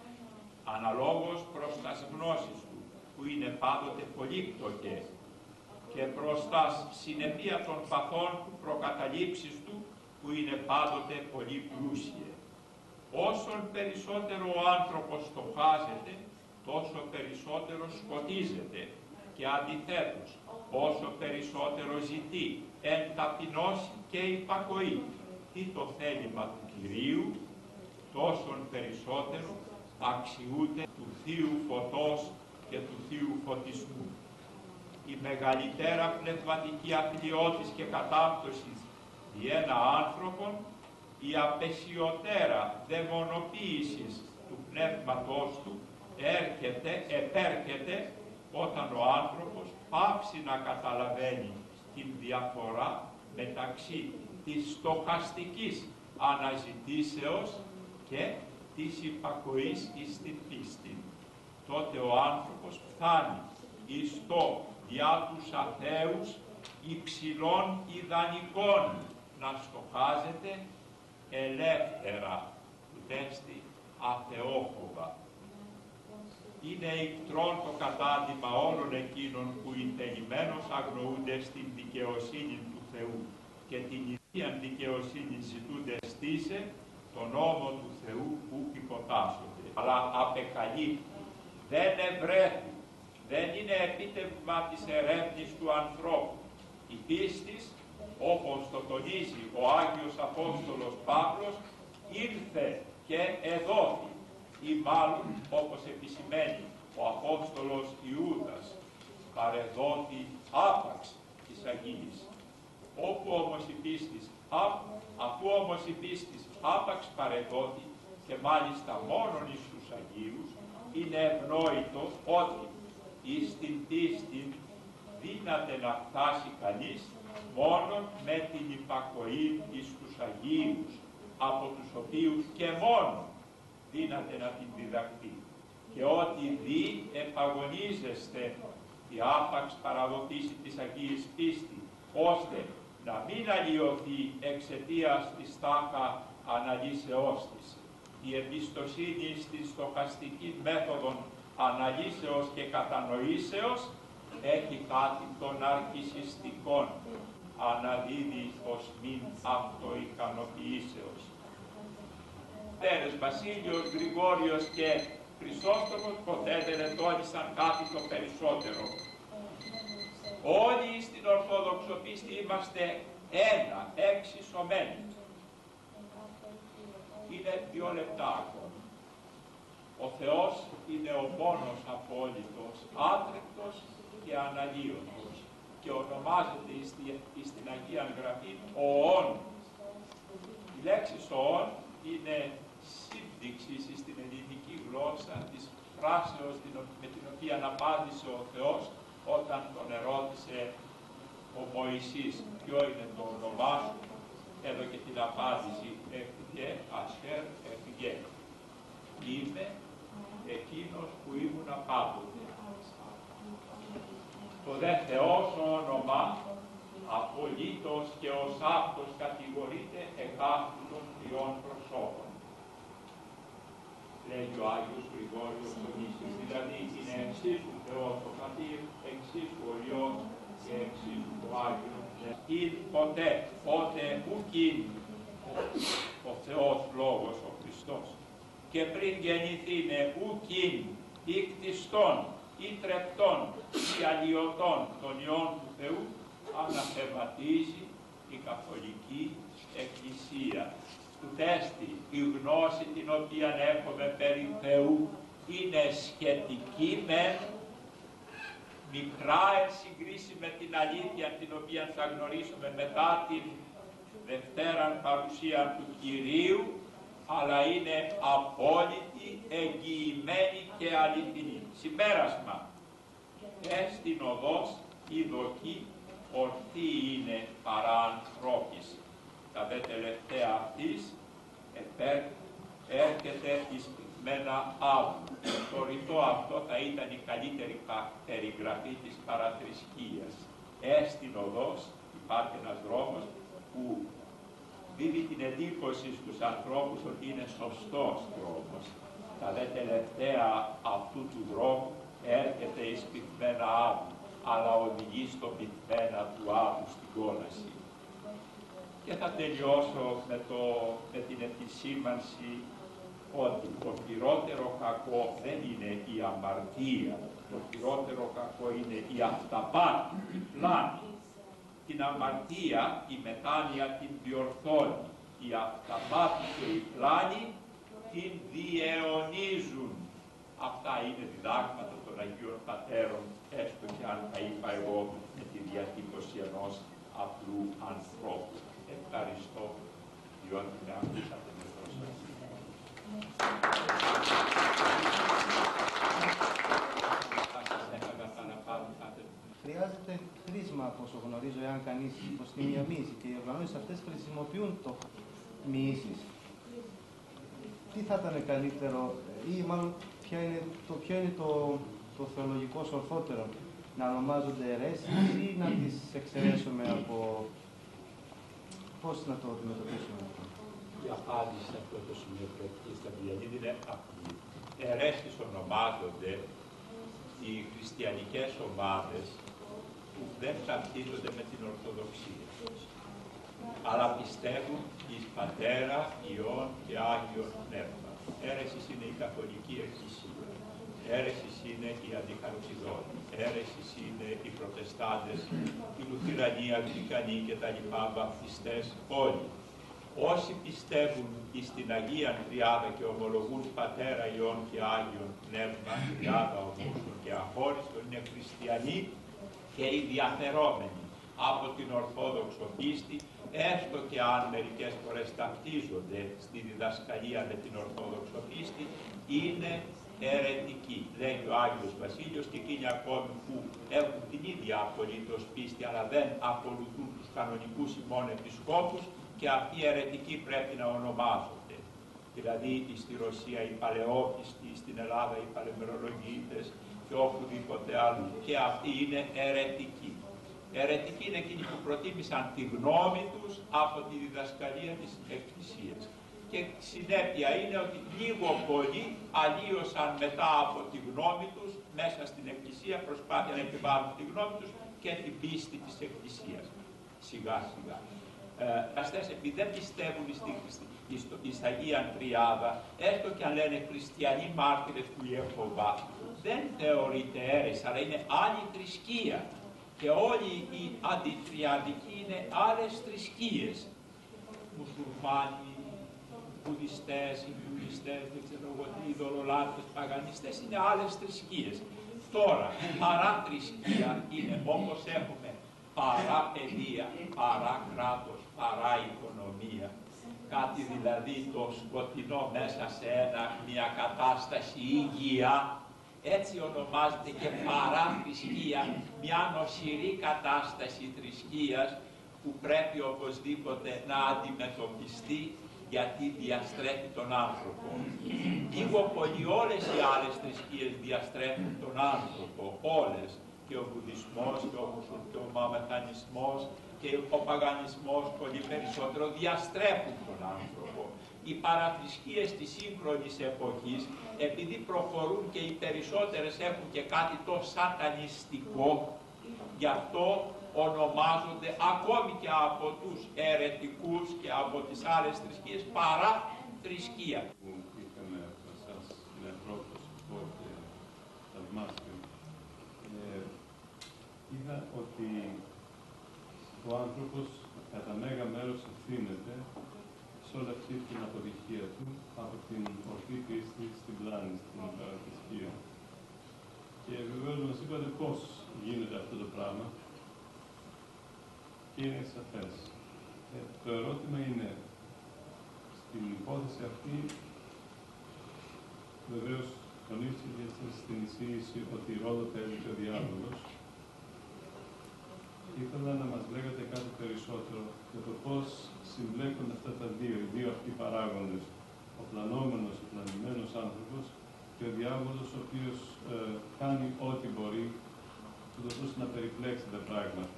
Speaker 6: αναλόγως προς τας γνώσεις του, που είναι πάντοτε πολύ πτωχές, και προς τα συνεπία των παθών του προκαταλήψεις του, που είναι πάντοτε πολύ πλούσιες. Όσον περισσότερο ο άνθρωπος στοχάζεται, τόσο περισσότερο σκοτίζεται, και αντιθέτως, όσο περισσότερο ζητεί εν ταπεινώσει και υπακοή τι το θέλημα του Κυρίου, τόσον περισσότερο αξιούται του Θείου φωτός και του Θείου φωτισμού. η μεγαλύτερα πνευματική αθλειώτης και κατάπτωσης διένα άνθρωπον, η απεσιωτέρα δαιμονοποίησης του πνεύματός του επέρχεται όταν ο άνθρωπος πάψει να καταλαβαίνει την διαφορά μεταξύ της στοχαστικής αναζητήσεως και της υπακοής εις την πίστη. Τότε ο άνθρωπος φτάνει εις το διά τους αθέους υψηλών ιδανικών να στοχάζεται ελεύθερα, τέστη αθεόφοβα. Είναι ικτρόν το κατάδυμα όλων εκείνων που ητελημένως αγνοούνται στην δικαιοσύνη του Θεού και την ιδία δικαιοσύνη ζητούνται στήσε τον νόμο του Θεού που υποτάσσονται. Αλλά απεκαλύπτει, δεν ευρέθη, δεν είναι επίτευγμα της ερεύνης του ανθρώπου. Η πίστης, όπως το τονίζει ο Άγιος Απόστολος Παύλος, ήρθε και εδόθη, ή μάλλον, όπως επισημαίνει ο Απόστολος Ιούδας, παρεδόθη άπαξ της Αγίας. Αφού όμως η πίστης άπαξ παρεδόθη, και μάλιστα μόνον εις τους Αγίους, είναι ευνόητο ότι εις την πίστη δύναται να φτάσει κανείς μόνον με την υπακοή εις τους Αγίους, από τους οποίους και μόνο δύναται να την διδαχθεί. Και ότι δι επαγωνίζεστε η άπαξ παραδοθήσει της Αγίας πίστη, ώστε να μην αλλοιωθεί εξαιτίας της τάχα αναλύσεώς της. Η εμπιστοσύνη στην στοχαστική μέθοδον αναλύσεως και κατανοήσεως έχει κάτι των αρχισιστικών, αναδίδει ως μην αυτοικανοποιήσεως. Τέρες Βασίλειος, Γρηγόριος και Χρυσόστομος ποτέ δεν ετώνησαν κάτι το περισσότερο. Όλοι στην Ορθόδοξο πίστη είμαστε ένα, εξισωμένοι. Είναι 2 λεπτά ακόμα. Ο Θεός είναι ο μόνος απόλυτος, άτρεπτος και αναλύωτος και ονομάζεται στην Αγία Γραφή ο Ον. Η λέξη «ον» είναι σύμπτυξη στην ελληνική γλώσσα της φράσεως με την οποία απάντησε ο Θεός όταν τον ερώτησε ο Μωυσής ποιο είναι το όνομά σου. Έδωκε την απάντηση «Έφυγε, ασχέρ, έφυγε». Είμαι εκείνος που ήμουν πάντοτε. Το δε Θεός όνομα απολύτως και ως αυτός κατηγορείται εκάστου των 3 προσώπων. Λέγει ο Άγιος Γρηγόριος ο Νήσιος, δηλαδή είναι εξίσου Θεός ο Πατήρ, εξίσου ο Υιός και εξίσου ο Άγιος. Ειν ποτέ, πότε ουκίν ο Θεός Λόγος ο Χριστός. Και πριν γεννηθήνε ουκίν ή κτιστών ή τρεπτών ή αλλοιωτών των Υιών του Θεού, αναθεματίζει η Καθολική Εκκλησία. Του τέστη η γνώση την οποία έχουμε περί Θεού είναι σχετική με μικρά εν συγκρίση με την αλήθεια την οποία θα γνωρίσουμε μετά την Δευτέραν παρουσία του Κυρίου, αλλά είναι απόλυτη, εγγυημένη και αληθινή. Συμπέρασμα. Έστιν οδός η δοκή ορθή είναι παρά ανθρώπης. Τα δε τελευταία αυτής έρχεται εις πυκμένα άβου. Το ρητό αυτό θα ήταν η καλύτερη περιγραφή της παραθρησκείας. Έστιν οδός, υπάρχει ένας δρόμος που δίδει την εντύπωση στους ανθρώπους ότι είναι σωστός δρόμος. Τα δε τελευταία αυτού του δρόμου έρχεται εις πυκμένα άβου, αλλά οδηγεί στο πυκμένα του άβου στην κόλαση. Και θα τελειώσω με την επισήμανση ότι το χειρότερο κακό δεν είναι η αμαρτία, το χειρότερο κακό είναι η αυταπάτη, η πλάνη. Την αμαρτία, η μετάνοια την διορθώνει, η αυταπάτη και η πλάνη την διαιωνίζουν. Αυτά είναι διδάγματα των Αγίων Πατέρων έστω και αν τα είπα εγώ με τη διατύπωση ενός απλού ανθρώπου. Ευχαριστώ, διότι με ακούσατε με προσοχή.
Speaker 10: Χρειάζεται χρήσμα, από όσο γνωρίζω, εάν κανείς υποστεί μια μοίηση, και οι οργανώσεις αυτές χρησιμοποιούν το μοιήσεις. Τι θα ήταν καλύτερο, ή μάλλον ποιο είναι το θεολογικό ορθότερο, να ονομάζονται αιρέσεις ή να τις εξαιρέσουμε από... Πώς να το αντιμετωπίσουμε αυτό?
Speaker 6: Η απάντηση σε αυτό το σημείο που έχει στα Βιβλία είναι απλή. Αιρέσεις ονομάζονται οι χριστιανικές ομάδες που δεν ταυτίζονται με την Ορθοδοξία, αλλά πιστεύουν εις Πατέρα, Υιόν και Άγιον Πνεύμα. Αίρεσης είναι η Καθολική Εκκλησία, αίρεσης είναι οι Αντιχαλκιδόνοι, αίρεσης είναι οι Προτεστάντες, οι Λουθυρανοί, οι Αγγλικανοί κτλ. Βαπτιστές, όλοι. Όσοι πιστεύουν στην Αγία Τριάδα και ομολογούν Πατέρα, Υιόν και Άγιον Πνεύμα, Τριάδα ομόφων και αχώριστον, είναι χριστιανοί και οι διαφερόμενοι από την Ορθόδοξο πίστη, έστω και αν μερικές φορές ταυτίζονται στη διδασκαλία με την Ορθόδοξο πίστη, είναι αιρετικοί. Λέει ο Άγιος Βασίλειος, και εκείνοι ακόμη που έχουν την ίδια απολύτως πίστη, αλλά δεν ακολουθούν τους κανονικούς ημών επισκόπους, και αυτοί οι αιρετικοί πρέπει να ονομάζονται. Δηλαδή στη Ρωσία οι παλαιόπιστοι, στην Ελλάδα οι παλαιμερολογίτες και οπουδήποτε αλλού. Και αυτοί είναι αιρετικοί. Αιρετικοί είναι εκείνοι που προτίμησαν τη γνώμη τους από τη διδασκαλία της Εκκλησίας. Και συνέπεια είναι ότι λίγο πολύ αλλίωσαν μετά από τη γνώμη τους μέσα στην Εκκλησία, προσπάθησαν να επιβάλλουν τη γνώμη τους και την πίστη της Εκκλησίας. Σιγά σιγά. Αυτές επειδή δεν πιστεύουν στην Αγία Τριάδα, έστω και αν λένε χριστιανοί μάρτυρες του Ιεχωβά, δεν θεωρείται αίρεση, αλλά είναι άλλη θρησκεία. Και όλοι οι αντιτριαδικοί είναι άλλες θρησκείες. Μουσουλμάνοι, Βουδιστές, Ινδουιστές, δεν ξέρω εγώ τι, ειδωλολάτρες, παγανιστές, είναι άλλες θρησκείες. Τώρα, παρά θρησκεία είναι όπως έχουμε παρά παιδεία, παρά κράτος, παρά οικονομία. Κάτι δηλαδή το σκοτεινό μέσα σε μια κατάσταση υγεία, έτσι ονομάζεται και παρά θρησκεία, μια νοσηρή κατάσταση θρησκείας που πρέπει οπωσδήποτε να αντιμετωπιστεί, γιατί διαστρέφει τον άνθρωπο. Λίγο πολύ όλες οι άλλες θρησκείες διαστρέφουν τον άνθρωπο, όλες. Και ο Βουδισμός και ο Μαμεθανισμός και ο Παγανισμός πολύ περισσότερο διαστρέφουν τον άνθρωπο. Οι παραθρησκείες της σύγχρονης εποχής, επειδή προχωρούν και οι περισσότερες έχουν και κάτι το σατανιστικό, γι' αυτό ονομάζονται ακόμη και από τους αιρετικούς και από τις άλλες θρησκείες παρά θρησκεία.
Speaker 3: Είχαμε εσάς νευρό, προσωπικό και θαυμάσιο. Είδα ότι ο άνθρωπος κατά μέγα μέρος ευθύνεται σε όλη αυτή την αποτυχία του από την ορθή πίστη στην πλάνη, στην παραθρησκεία. Και βεβαίως μας είπατε πώς γίνεται αυτό το πράγμα και είναι σαφές. Το ερώτημα είναι, στην υπόθεση αυτή, βεβαίως τονίστηκε στην εισήγηση ότι ρόλο παίζει και ο διάβολος. Ήθελα να μας λέγατε κάτι περισσότερο για το πώς συμπλέκονται αυτά τα δύο, οι δύο αυτοί παράγοντες, ο πλανόμενος, ο πλανημένος άνθρωπος και ο διάβολος, ο οποίος κάνει ό,τι μπορεί, ούτως ώστε να περιπλέξει τα πράγματα.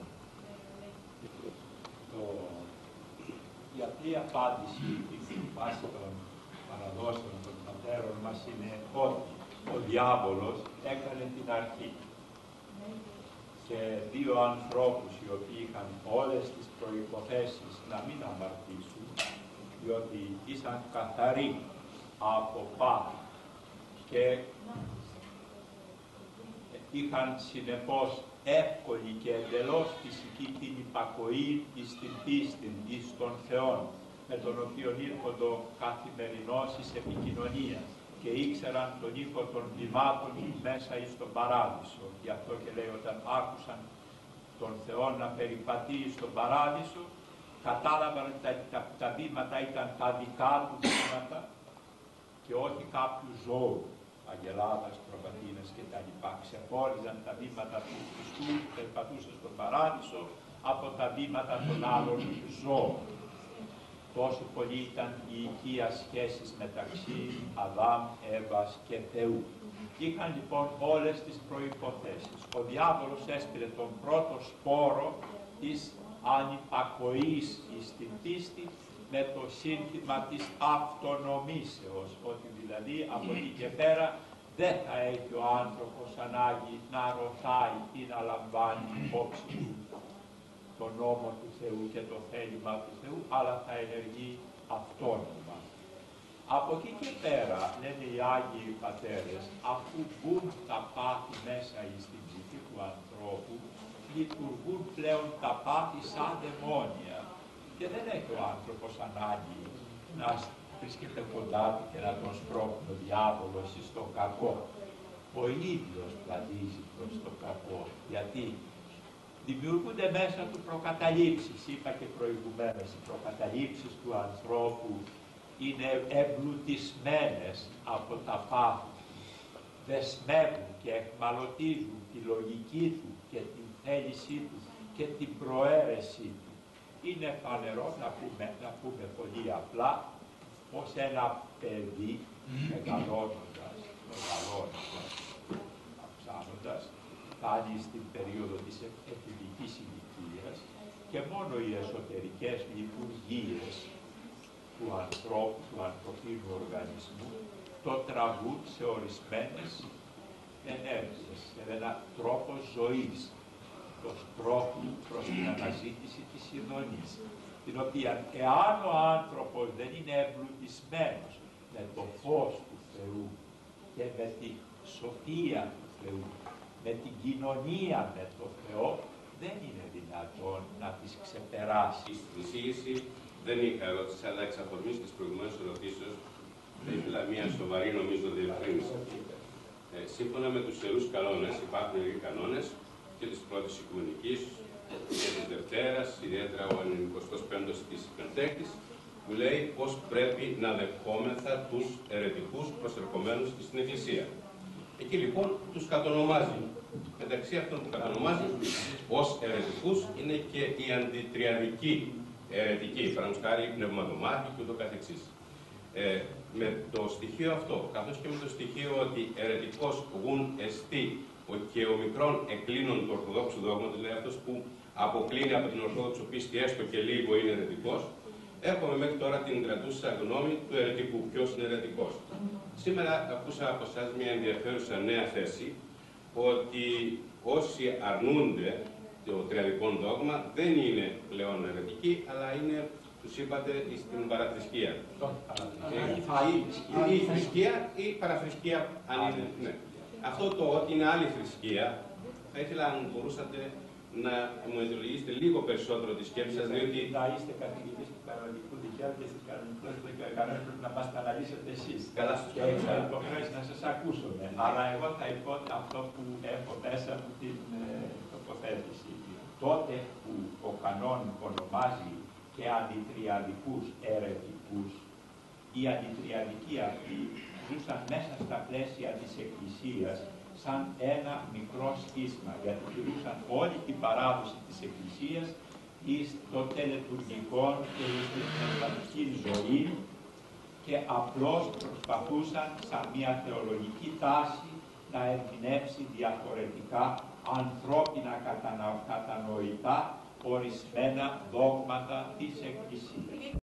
Speaker 6: Η απλή απάντηση βάσει των παραδόσεων των πατέρων μας είναι ότι ο διάβολος έκανε την αρχή. Και δύο ανθρώπους οι οποίοι είχαν όλες τις προϋποθέσεις να μην αμαρτήσουν, διότι ήσαν καθαροί από πάθη και είχαν συνεπώς εύκολη και εντελώς φυσική την υπακοή εις την πίστη, εις τον Θεόν, με τον οποίο ήρχοντο καθημερινώς εις επικοινωνία. και ήξεραν τον ήχο των βημάτων μέσα εις τον παράδεισο. Γι' αυτό και λέει, όταν άκουσαν τον Θεό να περιπατεί στον παράδεισο, κατάλαβαν ότι τα βήματα ήταν τα δικά του βήματα και όχι κάποιου ζώου, αγελάδας, προβατίνες κτλ. Ξεχώριζαν τα βήματα του Χριστού, περπατούσαν στον παράδεισο, από τα βήματα των άλλων ζώων. Τόσο πολύ ήταν η οικία σχέσεις μεταξύ Αδάμ, Εύας και Θεού. Είχαν λοιπόν όλες τις προϋποθέσεις. Ο διάβολος έσπηρε τον πρώτο σπόρο της ανυπακοής στην πίστη με το σύνθημα της αυτονομήσεως, ότι δηλαδή από εκεί και πέρα δεν θα έχει ο άνθρωπος ανάγκη να ρωτάει ή να λαμβάνει υπόψη του τον νόμο του Θεού και το θέλημα του Θεού, αλλά θα ενεργεί αυτόνομα. Από εκεί και πέρα, λένε οι Άγιοι Πατέρες, αφού μπουν τα πάθη μέσα στην ψυχή του ανθρώπου, λειτουργούν πλέον τα πάθη σαν δαιμόνια και δεν έχει ο άνθρωπος ανάγκη να βρίσκεται κοντά του και να τον σπρώχνει ο διάβολος στο κακό. Ο ίδιος πλανίζει προς το κακό, γιατί δημιουργούνται μέσα του προκαταλήψεις. Είπα και προηγουμένως, οι προκαταλήψεις του ανθρώπου είναι εμπλουτισμένες από τα πάθη. Δεσμεύουν και εχμαλωτίζουν τη λογική του και την θέλησή του και την προαίρεσή του. Είναι φανερό να πούμε πολύ απλά πως ένα παιδί μεγαλώνοντας, αυξάνοντας, φτάνει στην περίοδο της εφηβικής ηλικίας και μόνο οι εσωτερικές λειτουργίες του ανθρώπου, του ανθρωπίνου οργανισμού, το τραβούν σε ορισμένες ενέργειες, σε ένα τρόπο ζωής, το τρόπο προς την αναζήτηση της ειδονής, την οποία εάν ο άνθρωπος δεν είναι εμπλουτισμένος με το φως του Θεού και με τη σοφία του Θεού, με την κοινωνία με το Θεό, δεν είναι δυνατόν να τις ξεπεράσει.
Speaker 4: Στην εισήγηση δεν είχα ερώτηση, αλλά εξ αφορμής της προηγουμένης ερωτήσεως, θα ήθελα μια σοβαρή νομίζω διευκρίνηση. Σύμφωνα με τους ιερούς κανόνες, υπάρχουν ιεροί κανόνες και της πρώτης Οικουμενικής και της Δευτέρας, ιδιαίτερα ο 95ος της Πεντέκτης, που λέει πώς πρέπει να δεχόμεθα τους αιρετικούς προσερχομένους στην Εκκλησία. Εκεί λοιπόν τους κατονομάζει. Μεταξύ αυτών που κατονομάζει ως αιρετικούς είναι και οι αντιτριαδικοί αιρετικοί, παραδείγματος χάρη πνευματομάχοι και ούτω καθεξής. Με το στοιχείο αυτό, καθώς και με το στοιχείο ότι αιρετικός γουν εστί και ο μικρόν εκκλίνων του Ορθοδόξου δόγματος, δηλαδή αυτός που αποκλίνει από την Ορθόδοξο πίστη έστω και λίγο είναι αιρετικός, έχουμε μέχρι τώρα την κρατούσα γνώμη του αιρετικού. Ποιος είναι αιρετικός? Σήμερα ακούσα από εσάς μια ενδιαφέρουσα νέα θέση, ότι όσοι αρνούνται το τριαδικό δόγμα δεν είναι πλέον αιρετικοί, αλλά είναι, τους είπατε, στην παραθρησκεία. Ή θρησκεία ή παραθρησκεία, αν είναι. Ναι. Αυτό το ότι είναι άλλη θρησκεία, θα ήθελα αν μπορούσατε να μου αιτιολογήσετε λίγο περισσότερο τη σκέψη σας, διότι...
Speaker 6: Να είστε καθηγητής του κανονικού δικαίου και στις κανονικές κανόνες πρέπει να μας τα αναλύσετε εσείς.
Speaker 4: Καλά στους
Speaker 6: κανόνες. Και θα υποχρέωση να σας ακούσουμε. Αλλά εγώ θα πω αυτό που έχω μέσα από την τοποθέτηση. Τότε που ο κανόνικ ονομάζει και αντιτριαδικούς αιρετικούς, οι αντιτριαδικοί αυτοί ζούσαν μέσα στα πλαίσια της Εκκλησίας σαν ένα μικρό σχίσμα, γιατί τηρούσαν όλη την παράδοση της Εκκλησίας εις το τελετουργικό και εις την πνευματική ζωή και απλώς προσπαθούσαν σαν μια θεολογική τάση να ερμηνεύσει διαφορετικά ανθρώπινα κατανοητά ορισμένα δόγματα της Εκκλησίας.